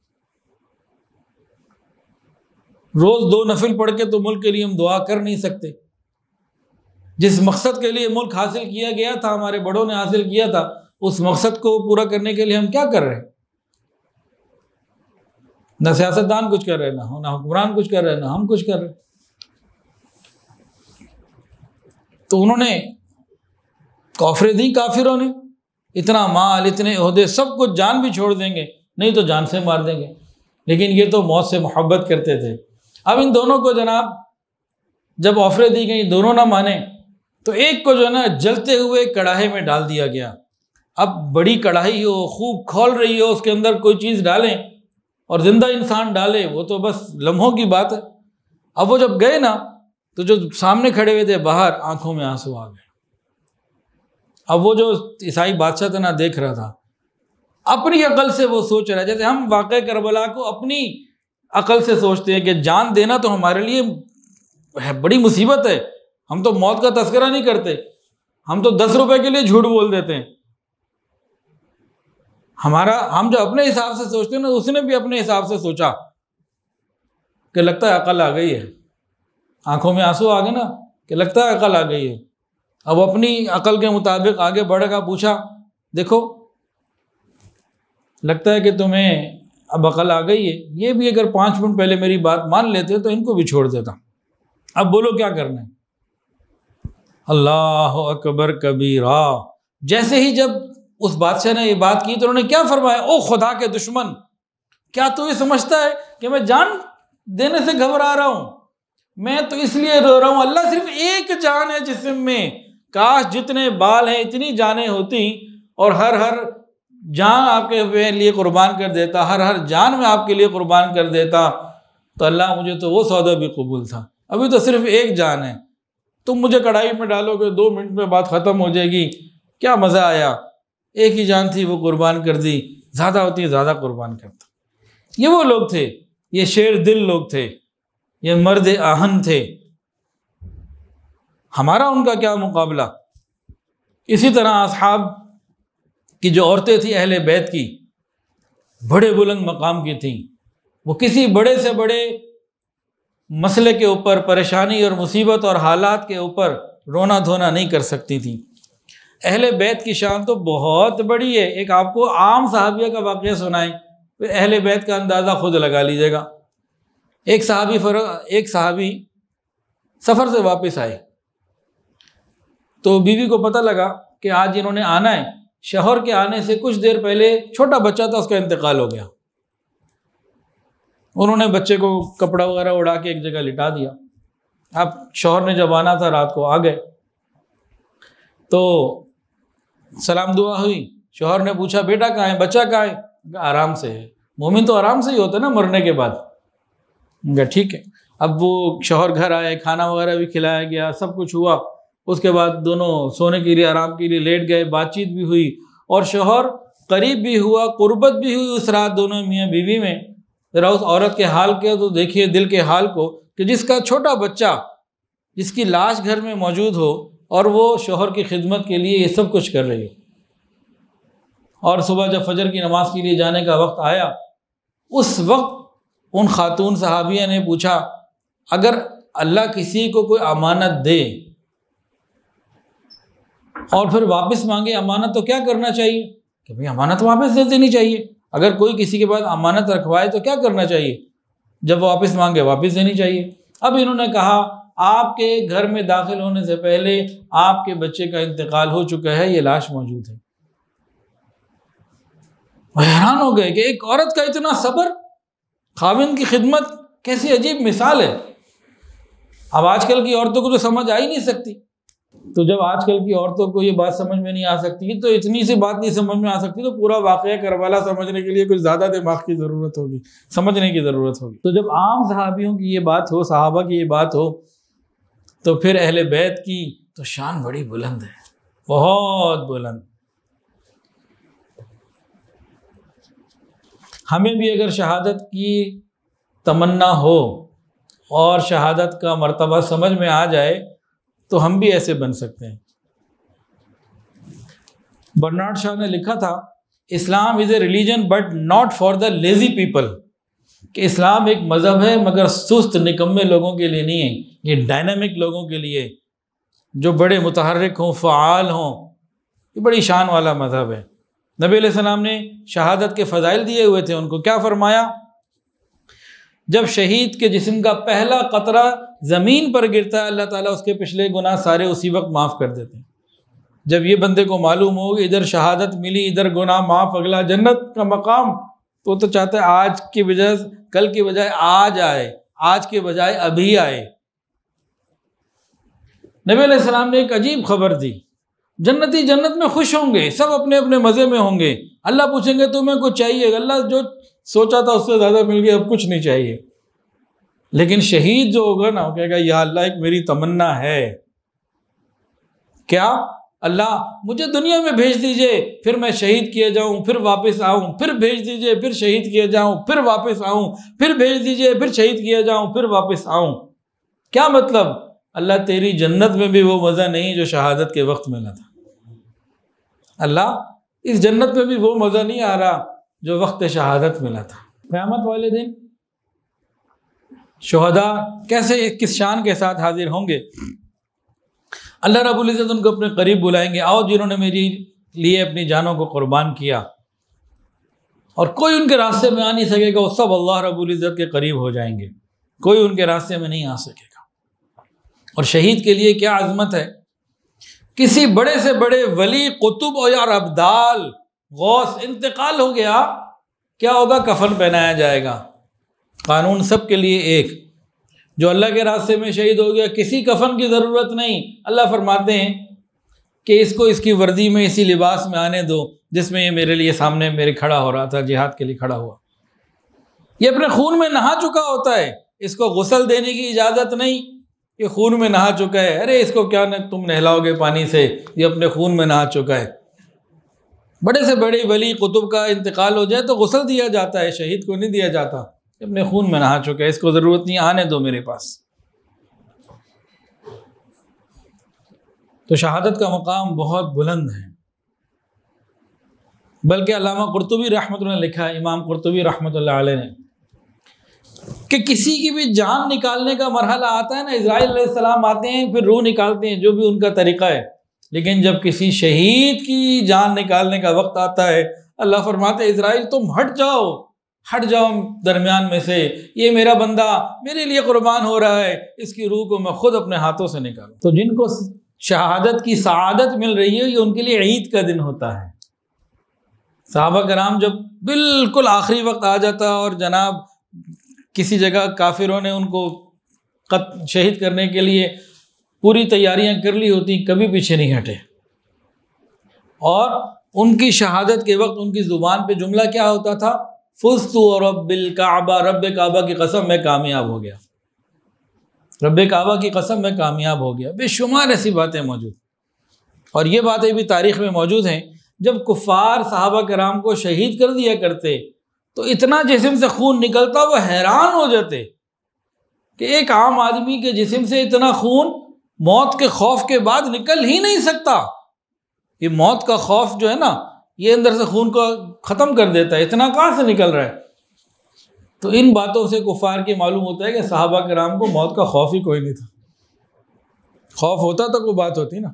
Speaker 1: روز دو نفل پڑھ کے تو ملک کے لیے ہم دعا کر نہیں سکتے. جس مقصد کے لیے ملک حاصل کیا گیا تھا، ہمارے بڑوں نے حاصل کیا تھا، اس مقصد کو پورا کرنے کے لیے ہم کیا کر رہے ہیں؟ نہ سیاست دان کچھ کر رہے، نہ نہ حکمران کچھ کر رہے، نہ ہم کچھ کر رہے. تو انہوں نے کافر دی، کافروں نے اتنا مال، اتنے عہدے، سب کچھ، جان بھی چھوڑ دیں گے، نہیں تو جان سے مار دیں گے. لیکن یہ تو موت سے محبت کرتے تھے. اب ان دونوں کو جناب جب آفریں دی گئیں، دونوں نہ مانے، تو ایک کو جو ہے نا جلتے ہوئے کڑاہے میں ڈال دیا گیا. اب بڑی کڑاہی ہو، خوب کھول رہی ہو، اس کے اندر کوئی چیز ڈالیں اور زندہ انسان ڈالے، وہ تو بس لمحوں کی بات ہے. اب وہ جب گئے نا تو جو سامنے کھڑے ہوئے تھے باہر، آنکھوں میں آنسو آ گئے. اب وہ جو عیسائی بادشاہ تھا نا، دیکھ رہا تھا، اپنی عقل سے وہ سوچ رہا ہے، جیسے ہم واقعہ کربلا کو اپنی عقل سے سوچتے ہیں کہ جان دینا تو ہمارے لیے بڑی مصیبت ہے. ہم تو موت کا تذکرہ نہیں کرتے، ہم تو دس روپے کے لیے جھوٹ بول دیتے ہیں. ہمارا ہم جو اپنے حساب سے سوچتے ہیں نا، اس نے بھی اپنے حساب سے سوچا کہ لگتا ہے عقل آ گئی ہے. آنکھوں میں آنسو آ گئے نا کہ لگتا ہے عقل آ گئی ہے. اب اپنی عقل کے مطابق آگے بڑھ گا، پوچھا دیکھو لگتا ہے کہ تمہیں اب عقل آ گئی ہے، یہ بھی اگر پانچ منٹ پہلے میری بات مان لیتے تو ان کو بھی چھوڑ دیتا. اب بولو کیا کرنا ہے؟ اللہ اکبر کبیرہ. جیسے ہی جب اس بادشاہ نے یہ بات کی تو انہوں نے کیا فرمایا؟ او خدا کے دشمن، کیا تو یہ سمجھتا ہے کہ میں جان دینے سے گھبرا رہا ہوں؟ میں تو اس لیے رو رہا ہوں، اللہ صرف ایک جان ہے جسم میں، کاش جتنے بال ہیں اتنی جانیں ہوتی اور ہر ہر جان آپ کے لیے قربان کر دیتا، ہر ہر جان میں آپ کے لیے قربان کر دیتا تو اللہ مجھے تو وہ سودا بھی قبول تھا. ابھی تو صرف ایک جان ہے، تم مجھے کڑائی میں ڈالو گے، دو منٹ میں بات ختم ہو جائے گی، کیا مزہ آیا؟ ایک ہی جان تھی، وہ قربان کر دی، زیادہ ہوتی زیادہ قربان کرتا. یہ وہ لوگ تھے، یہ شیر دل لوگ تھے، یہ مرد آہن تھے. ہمارا ان کا کیا مقابلہ؟ اسی طرح اصحاب کی جو عورتیں تھیں اہل بیت کی، بڑے بلند مقام کی تھیں، وہ کسی بڑے سے بڑے مسئلے کے اوپر، پریشانی اور مصیبت اور حالات کے اوپر رونا دھونا نہیں کر سکتی تھیں. اہل بیت کی شان تو بہت بڑی ہے. ایک آپ کو عام صحابیہ کا واقعہ سنائیں، پھر اہل بیت کا اندازہ خود لگا لیجیے گا. ایک صحابی ایک صحابی سفر سے واپس آئے تو بیوی کو پتہ لگا کہ آج انہوں نے آنا ہے. شوہر کے آنے سے کچھ دیر پہلے چھوٹا بچہ تھا، اس کا انتقال ہو گیا. انہوں نے بچے کو کپڑا وغیرہ اڑا کے ایک جگہ لٹا دیا. اب شوہر نے جب آنا تھا رات کو آ گئے تو سلام دعا ہوئی. شوہر نے پوچھا بیٹا کہاں ہے، بچہ کہاں ہے؟ آرام سے ہے. مومن تو آرام سے ہی ہوتا ہے نا مرنے کے بعد. ٹھیک ہے. اب وہ شوہر گھر آئے، کھانا وغیرہ بھی کھلایا گیا، سب کچھ ہوا. اس کے بعد دونوں سونے کے لیے آرام کے لیے لیٹ گئے، بات چیت بھی ہوئی اور شوہر قریب بھی ہوا، قربت بھی ہوئی اس رات دونوں میاں بیوی میں. ذرا اس عورت کے حال کے تو دیکھیے، دل کے حال کو، کہ جس کا چھوٹا بچہ، جس کی لاش گھر میں موجود ہو اور وہ شوہر کی خدمت کے لیے یہ سب کچھ کر رہی ہے. اور صبح جب فجر کی نماز کے لیے جانے کا وقت آیا، اس وقت ان خاتون صحابیہ نے پوچھا اگر اللہ کسی کو کوئی امانت دے اور پھر واپس مانگے امانت تو کیا کرنا چاہیے؟ کہ بھئی امانت واپس دے دینی چاہیے. اگر کوئی کسی کے پاس امانت رکھوائے تو کیا کرنا چاہیے؟ جب واپس مانگے واپس دینی چاہیے. اب انہوں نے کہا آپ کے گھر میں داخل ہونے سے پہلے آپ کے بچے کا انتقال ہو چکا ہے، یہ لاش موجود ہے. حیران ہو گئے کہ ایک عورت کا اتنا صبر، خاوند کی خدمت، کیسی عجیب مثال ہے. اب آج کل کی عورتوں کو تو سمجھ آ ہی نہیں سکتی. تو جب آج کل کی عورتوں کو یہ بات سمجھ میں نہیں آ سکتی تو اتنی سی بات نہیں سمجھ میں آ سکتی تو پورا واقعہ کربلا سمجھنے کے لیے کچھ زیادہ دماغ کی ضرورت ہوگی، سمجھنے کی ضرورت ہوگی. تو جب عام صحابیوں کی یہ بات ہو، صحابہ کی یہ بات ہو، تو پھر اہل بیت کی تو شان بڑی بلند ہے، بہت بلند. ہمیں بھی اگر شہادت کی تمنا ہو اور شہادت کا مرتبہ سمجھ میں آ جائے تو ہم بھی ایسے بن سکتے ہیں۔ برنارڈ شاہ نے لکھا تھا Islam is a religion but not for the lazy people, کہ اسلام ایک مذہب ہے مگر سست نکمے لوگوں کے لیے نہیں ہے، یہ ڈائنامک لوگوں کے لیے جو بڑے متحرک ہوں، فعال ہوں، یہ بڑی شان والا مذہب ہے۔ نبی علیہ السلام نے شہادت کے فضائل دیے ہوئے تھے، ان کو کیا فرمایا؟ جب شہید کے جسم کا پہلا قطرہ زمین پر گرتا ہے اللہ تعالیٰ اس کے پچھلے گناہ سارے اسی وقت معاف کر دیتے ہیں۔ جب یہ بندے کو معلوم ہو کہ ادھر شہادت ملی، ادھر گناہ معاف، اگلا جنت کا مقام، تو تو چاہتا ہے آج کی بجائے کل کی بجائے آج آئے، آج کے بجائے ابھی آئے۔ نبی علیہ السلام نے ایک عجیب خبر دی، جنتی جنت میں خوش ہوں گے، سب اپنے اپنے مزے میں ہوں گے۔ اللہ پوچھیں گے تمہیں کچھ چاہیے؟ اللہ جو سوچا تھا اس سے زیادہ مل گیا، اب کچھ نہیں چاہیے۔ لیکن شہید جو ہوگا نا وہ کہے گا یا اللہ ایک میری تمنا ہے، کیا؟ اللہ مجھے دنیا میں بھیج دیجئے، پھر میں شہید کیا جاؤں، پھر واپس آؤں، پھر بھیج دیجئے، پھر شہید کیا جاؤں، پھر واپس آؤں، پھر بھیج دیجئے، پھر شہید کیا جاؤں، پھر واپس آؤں۔ کیا مطلب؟ اللہ تیری جنت میں بھی وہ مزہ نہیں جو شہادت کے وقت ملا تھا۔ اللہ اس جنت میں بھی وہ مزہ نہیں آ رہا جو وقت شہادت ملا تھا۔ قیامت والے دن شہداء کیسے کس شان کے ساتھ حاضر ہوں گے؟ اللہ رب العزت ان کو اپنے قریب بلائیں گے، آؤ جنہوں نے میری لیے اپنی جانوں کو قربان کیا، اور کوئی ان کے راستے میں آ نہیں سکے گا، وہ سب اللہ رب العزت کے قریب ہو جائیں گے، کوئی ان کے راستے میں نہیں آ سکے گا۔ اور شہید کے لیے کیا عظمت ہے، کسی بڑے سے بڑے ولی، قطب اور یا ابدال، غوث انتقال ہو گیا، کیا ہوگا؟ کفن پہنایا جائے گا۔ قانون سب کے لیے ایک، جو اللہ کے راستے میں شہید ہو گیا کسی کفن کی ضرورت نہیں۔ اللہ فرماتے ہیں کہ اس کو اس کی وردی میں، اسی لباس میں آنے دو جس میں یہ میرے لیے سامنے میرے کھڑا ہو رہا تھا، جہاد کے لیے کھڑا ہوا۔ یہ اپنے خون میں نہا چکا ہوتا ہے، اس کو غسل دینے کی اجازت نہیں، یہ خون میں نہا چکا ہے۔ ارے اس کو کیا تم نہلاؤ گے پانی سے، یہ اپنے خون میں نہا چکا ہے۔ بڑے سے بڑے ولی قطب کا انتقال ہو جائے تو غسل دیا جاتا ہے، شہید کو نہیں دیا جاتا، اپنے خون میں نہا چکا ہے، اس کو ضرورت نہیں، آنے دو میرے پاس۔ تو شہادت کا مقام بہت بلند ہے، بلکہ علامہ قرطبی رحمۃ اللہ نے لکھا ہے، امام قرطبی رحمۃ اللہ علیہ نے، کہ کسی کی بھی جان نکالنے کا مرحلہ آتا ہے نا، اسرائیل علیہ السلام آتے ہیں پھر روح نکالتے ہیں، جو بھی ان کا طریقہ ہے، لیکن جب کسی شہید کی جان نکالنے کا وقت آتا ہے اللہ فرماتے ہیں اسرائیل تم ہٹ جاؤ، ہٹ جاؤ درمیان میں سے، یہ میرا بندہ میرے لیے قربان ہو رہا ہے، اس کی روح کو میں خود اپنے ہاتھوں سے نکالوں۔ تو جن کو شہادت کی سعادت مل رہی ہے یہ ان کے لیے عید کا دن ہوتا ہے۔ صحابہ کرام جب بالکل آخری وقت آ جاتا اور جناب کسی جگہ کافروں نے ان کو شہید کرنے کے لیے پوری تیاریاں کر لی ہوتی، کبھی پیچھے نہیں ہٹے، اور ان کی شہادت کے وقت ان کی زبان پہ جملہ کیا ہوتا تھا؟ فزت رب الکعبہ، رب کعبہ کی قسم میں کامیاب ہو گیا، رب کعبہ کی قسم میں کامیاب ہو گیا۔ بے شمار ایسی باتیں موجود، اور یہ باتیں بھی تاریخ میں موجود ہیں۔ جب کفار صحابہ کرام کو شہید کر دیا کرتے تو اتنا جسم سے خون نکلتا، وہ حیران ہو جاتے کہ ایک عام آدمی کے جسم سے اتنا خون موت کے خوف کے بعد نکل ہی نہیں سکتا۔ یہ موت کا خوف جو ہے نا، یہ اندر سے خون کو ختم کر دیتا ہے، اتنا کہاں سے نکل رہا ہے؟ تو ان باتوں سے کفار کی معلوم ہوتا ہے کہ صحابہ کرام کو موت کا خوف ہی کوئی نہیں تھا۔ خوف ہوتا تو کوئی بات ہوتی نا،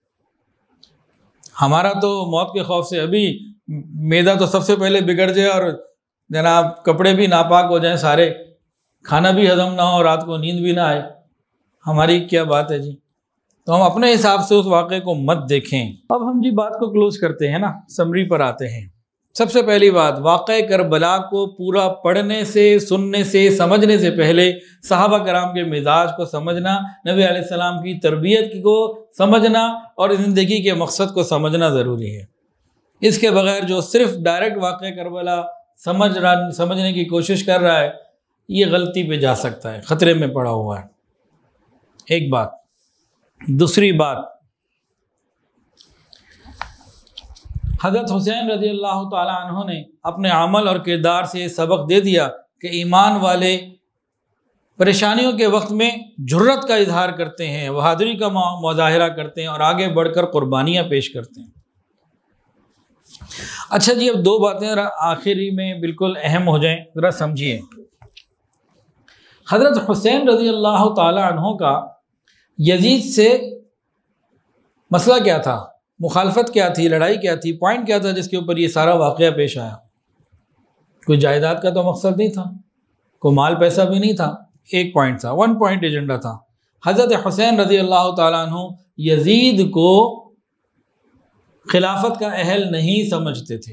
Speaker 1: ہمارا تو موت کے خوف سے ابھی میدا تو سب سے پہلے بگڑ جائے اور جناب کپڑے بھی ناپاک ہو جائیں سارے، کھانا بھی ہضم نہ ہو، رات کو نیند بھی نہ آئے، ہماری کیا بات ہے جی؟ تو ہم اپنے حساب سے اس واقعے کو مت دیکھیں۔ اب ہم جی بات کو کلوز کرتے ہیں نا، سمری پر آتے ہیں۔ سب سے پہلی بات، واقعہ کربلا کو پورا پڑھنے سے، سننے سے، سمجھنے سے پہلے صحابہ کرام کے مزاج کو سمجھنا، نبی علیہ السلام کی تربیت کو سمجھنا اور زندگی کے مقصد کو سمجھنا ضروری ہے۔ اس کے بغیر جو صرف ڈائریکٹ واقعہ کربلا سمجھ رہا سمجھنے کی کوشش کر رہا ہے، یہ غلطی پہ جا سکتا ہے، خطرے میں پڑا ہوا ہے۔ ایک بات۔ دوسری بات، حضرت حسین رضی اللہ تعالیٰ عنہ نے اپنے عمل اور کردار سے یہ سبق دے دیا کہ ایمان والے پریشانیوں کے وقت میں جرت کا اظہار کرتے ہیں، بہادری کا مظاہرہ کرتے ہیں اور آگے بڑھ کر قربانیاں پیش کرتے ہیں۔ اچھا جی، اب دو باتیں آخری میں بالکل اہم ہو جائیں، ذرا سمجھیے۔ حضرت حسین رضی اللہ تعالی عنہ کا یزید سے مسئلہ کیا تھا، مخالفت کیا تھی، لڑائی کیا تھی، پوائنٹ کیا تھا جس کے اوپر یہ سارا واقعہ پیش آیا؟ کوئی جائیداد کا تو مقصد نہیں تھا، کوئی مال پیسہ بھی نہیں تھا، ایک پوائنٹ تھا، ون پوائنٹ ایجنڈا تھا۔ حضرت حسین رضی اللہ تعالیٰ عنہ یزید کو خلافت کا اہل نہیں سمجھتے تھے۔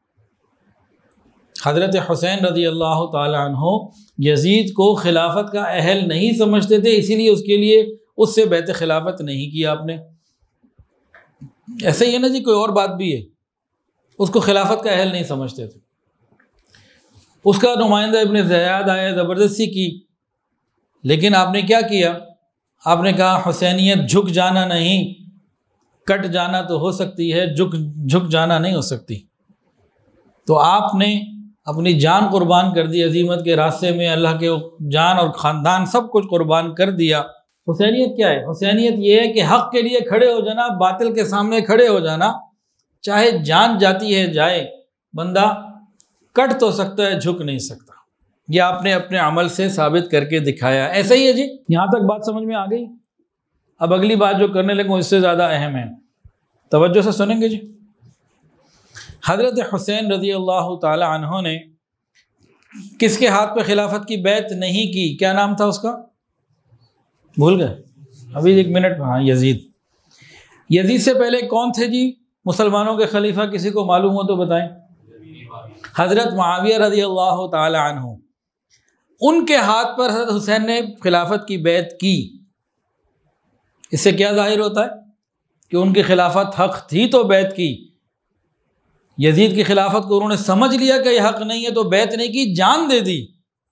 Speaker 1: حضرت حسین رضی اللہ تعالیٰ عنہ یزید کو خلافت کا اہل نہیں سمجھتے تھے، اسی لیے اس کے لیے اس سے بیعت خلافت نہیں کیا آپ نے۔ ایسا ہی ہے نا جی، کوئی اور بات بھی ہے، اس کو خلافت کا اہل نہیں سمجھتے تھے، اس کا نمائندہ ابن زیاد آیا، زبردستی کی، لیکن آپ نے کیا کیا؟ آپ نے کہا حسینیت جھک جانا نہیں، کٹ جانا تو ہو سکتی ہے، جھک جھک جانا نہیں ہو سکتی۔ تو آپ نے اپنی جان قربان کر دی عظیمت کے راستے میں، اللہ کے جان اور خاندان سب کچھ قربان کر دیا۔ حسینیت کیا ہے؟ حسینیت یہ ہے کہ حق کے لیے کھڑے ہو جانا، باطل کے سامنے کھڑے ہو جانا، چاہے جان جاتی ہے جائے، بندہ کٹ تو سکتا ہے، جھک نہیں سکتا۔ یہ آپ نے اپنے عمل سے ثابت کر کے دکھایا۔ ایسا ہی ہے جی، یہاں تک بات سمجھ میں آ گئی؟ اب اگلی بات جو کرنے لگوں اس سے زیادہ اہم ہے، توجہ سے سنیں گے جی۔ حضرت حسین رضی اللہ تعالی عنہ نے کس کے ہاتھ پہ خلافت کی بیعت نہیں کی؟ کیا نام تھا اس کا؟ بھول گئے؟ ابھی ایک منٹ، ہاں، یزید۔ یزید سے پہلے کون تھے جی مسلمانوں کے خلیفہ؟ کسی کو معلوم ہو تو بتائیں۔ حضرت معاویہ رضی اللہ تعالی عنہ، ان کے ہاتھ پر حضرت حسین نے خلافت کی بیعت کی۔ اس سے کیا ظاہر ہوتا ہے کہ ان کی خلافت حق تھی تو بیعت کی۔ یزید کی خلافت کو انہوں نے سمجھ لیا کہ یہ حق نہیں ہے تو بیعت نہیں کی، جان دے دی۔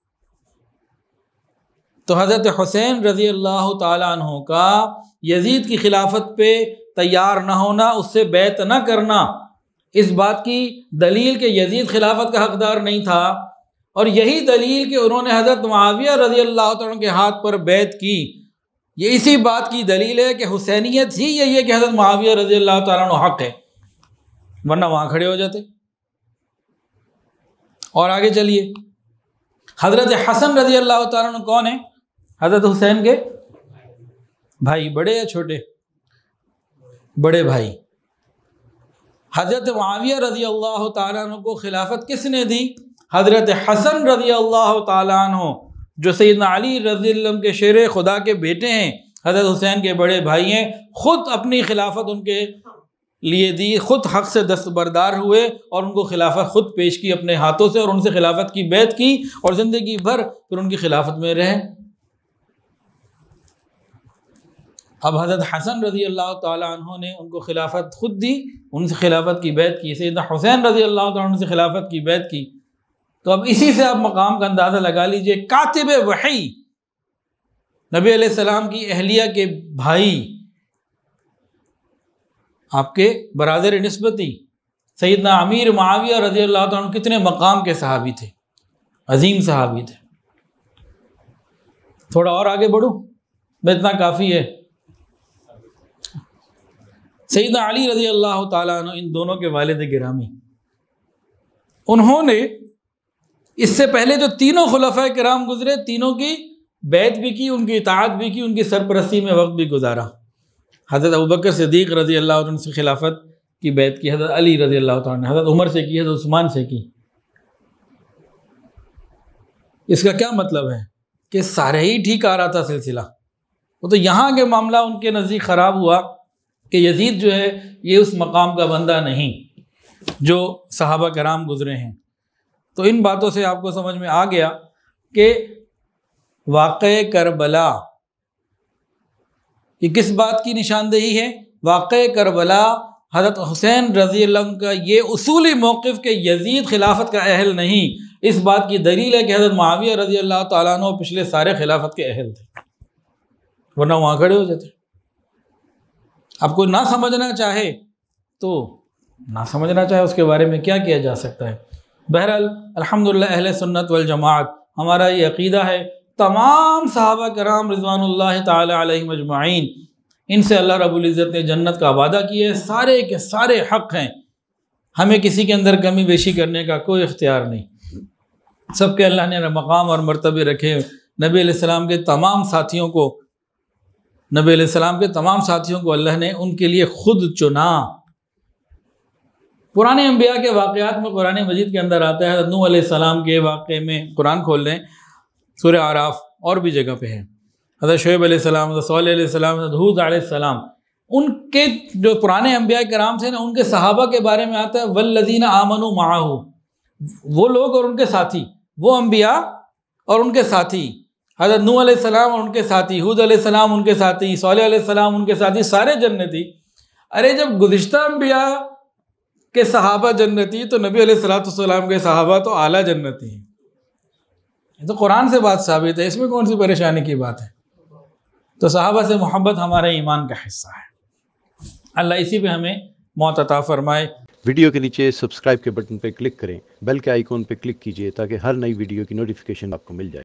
Speaker 1: تو حضرت حسین رضی اللہ تعالیٰ عنہ کا یزید کی خلافت پہ تیار نہ ہونا، اس سے بیعت نہ کرنا، اس بات کی دلیل کہ یزید خلافت کا حقدار نہیں تھا، اور یہی دلیل کہ انہوں نے حضرت معاویہ رضی اللہ تعالیٰ عنہ کے ہاتھ پر بیعت کی، یہ اسی بات کی دلیل ہے کہ حسینیت ہی یہی ہے کہ حضرت معاویہ رضی اللہ تعالیٰ عنہ حق ہے، ورنہ وہاں کھڑے ہو جاتے۔ اور آگے چلیے، حضرت حسن رضی اللہ تعالیٰ عنہ کون ہیں؟ حضرت حسین کے بھائی، بڑے یا چھوٹے؟ بڑے بھائی۔ حضرت معاویہ رضی اللہ تعالیٰ عنہ کو خلافت کس نے دی؟ حضرت حسن رضی اللہ تعالیٰ عنہ، جو سیدنا علی رضی اللہ عنہ کے شیر خدا کے بیٹے ہیں، حضرت حسین کے بڑے بھائی ہیں، خود اپنی خلافت ان کے لیے دی، خود حق سے دستبردار ہوئے اور ان کو خلافت خود پیش کی اپنے ہاتھوں سے، اور ان سے خلافت کی بیعت کی، اور زندگی بھر پھر ان کی خلافت میں رہے۔ اب حضرت حسن رضی اللہ تعالیٰ عنہ نے ان کو خلافت خود دی، ان سے خلافت کی بیعت کی، سیدنا حسین رضی اللہ تعالیٰ عنہ سے خلافت کی بیعت کی۔ تو اب اسی سے آپ مقام کا اندازہ لگا لیجئے، کاتب وحی، نبی علیہ السلام کی اہلیہ کے بھائی، آپ کے برادر نسبتی سیدنا امیر معاویہ رضی اللہ تعالیٰ عنہ کتنے مقام کے صحابی تھے، عظیم صحابی تھے۔ تھوڑا اور آگے بڑھوں، میں اتنا کافی ہے۔ سیدنا علی رضی اللہ تعالیٰ عنہ، ان دونوں کے والد گرامی، انہوں نے اس سے پہلے جو تینوں خلفاء کرام گزرے، تینوں کی بیعت بھی کی، ان کی اطاعت بھی کی، ان کی سرپرستی میں وقت بھی گزارا۔ حضرت ابوبکر صدیق رضی اللہ عنہ سے خلافت کی بیعت کی، حضرت علی رضی اللہ تعالیٰ عنہ، حضرت عمر سے کی، حضرت عثمان سے کی۔ اس کا کیا مطلب ہے کہ سارے ہی ٹھیک آ رہا تھا سلسلہ، وہ تو یہاں کے معاملہ ان کے نزدیک خراب ہوا کہ یزید جو ہے یہ اس مقام کا بندہ نہیں جو صحابہ کرام گزرے ہیں۔ تو ان باتوں سے آپ کو سمجھ میں آ گیا کہ واقعہ کربلا یہ کس بات کی نشاندہی ہے؟ واقعہ کربلا حضرت حسین رضی اللہ عنہ کا یہ اصولی موقف کہ یزید خلافت کا اہل نہیں، اس بات کی دلیل ہے کہ حضرت معاویہ رضی اللہ تعالیٰ عنہ پچھلے سارے خلافت کے اہل تھے، ورنہ وہاں کھڑے ہو جاتے۔ آپ کو نہ سمجھنا چاہے تو نہ سمجھنا چاہے اس کے بارے میں کیا کیا جا سکتا ہے؟ بہرحال الحمدللہ اہل سنت والجماعت ہمارا یہ عقیدہ ہے، تمام صحابہ کرام رضوان اللہ تعالی علیہم اجمعین، ان سے اللہ رب العزت نے جنت کا وعدہ کیا ہے، سارے کے سارے حق ہیں، ہمیں کسی کے اندر کمی بیشی کرنے کا کوئی اختیار نہیں، سب کے اللہ نے مقام اور مرتبے رکھے۔ نبی علیہ السلام کے تمام ساتھیوں کو نبی علیہ السلام کے تمام ساتھیوں کو اللہ نے ان کے لیے خود چنا۔ پرانے انبیاء کے واقعات میں قرآن مجید کے اندر آتا ہے، حضرت نوح علیہ السلام کے واقعے میں قرآن کھول لیں سورہ اعراف اور بھی جگہ پہ ہے، حضرت شعیب علیہ السلام، حضرت صالح علیہ السلام، حضرت ہود علیہ السلام، ان کے جو پرانے انبیاء کرام تھے نا، ان کے صحابہ کے بارے میں آتا ہے والذین آمنوا معہ، وہ لوگ اور ان کے ساتھی، وہ انبیاء اور ان کے ساتھی، حضرت نوح علیہ السلام اور ان کے ساتھی، ہود علیہ السلام ان کے ساتھی، صالح علیہ السلام ان کے ساتھی، سارے جنتی۔ ارے جب گزشتہ انبیاء کے صحابہ جنتی تو نبی علیہ الصلوۃ والسلام کے صحابہ تو اعلیٰ جنتی ہیں، یہ تو قرآن سے بات ثابت ہے، اس میں کون سی پریشانی کی بات ہے؟ تو صحابہ سے محبت ہمارے ایمان کا حصہ ہے، اللہ اسی پہ ہمیں موت عطا فرمائے۔
Speaker 2: ویڈیو کے نیچے سبسکرائب کے بٹن پہ کلک کریں، بیل کے آئیکن پہ کلک کیجئے تاکہ ہر نئی ویڈیو کی نوٹیفیکیشن آپ کو مل جائے۔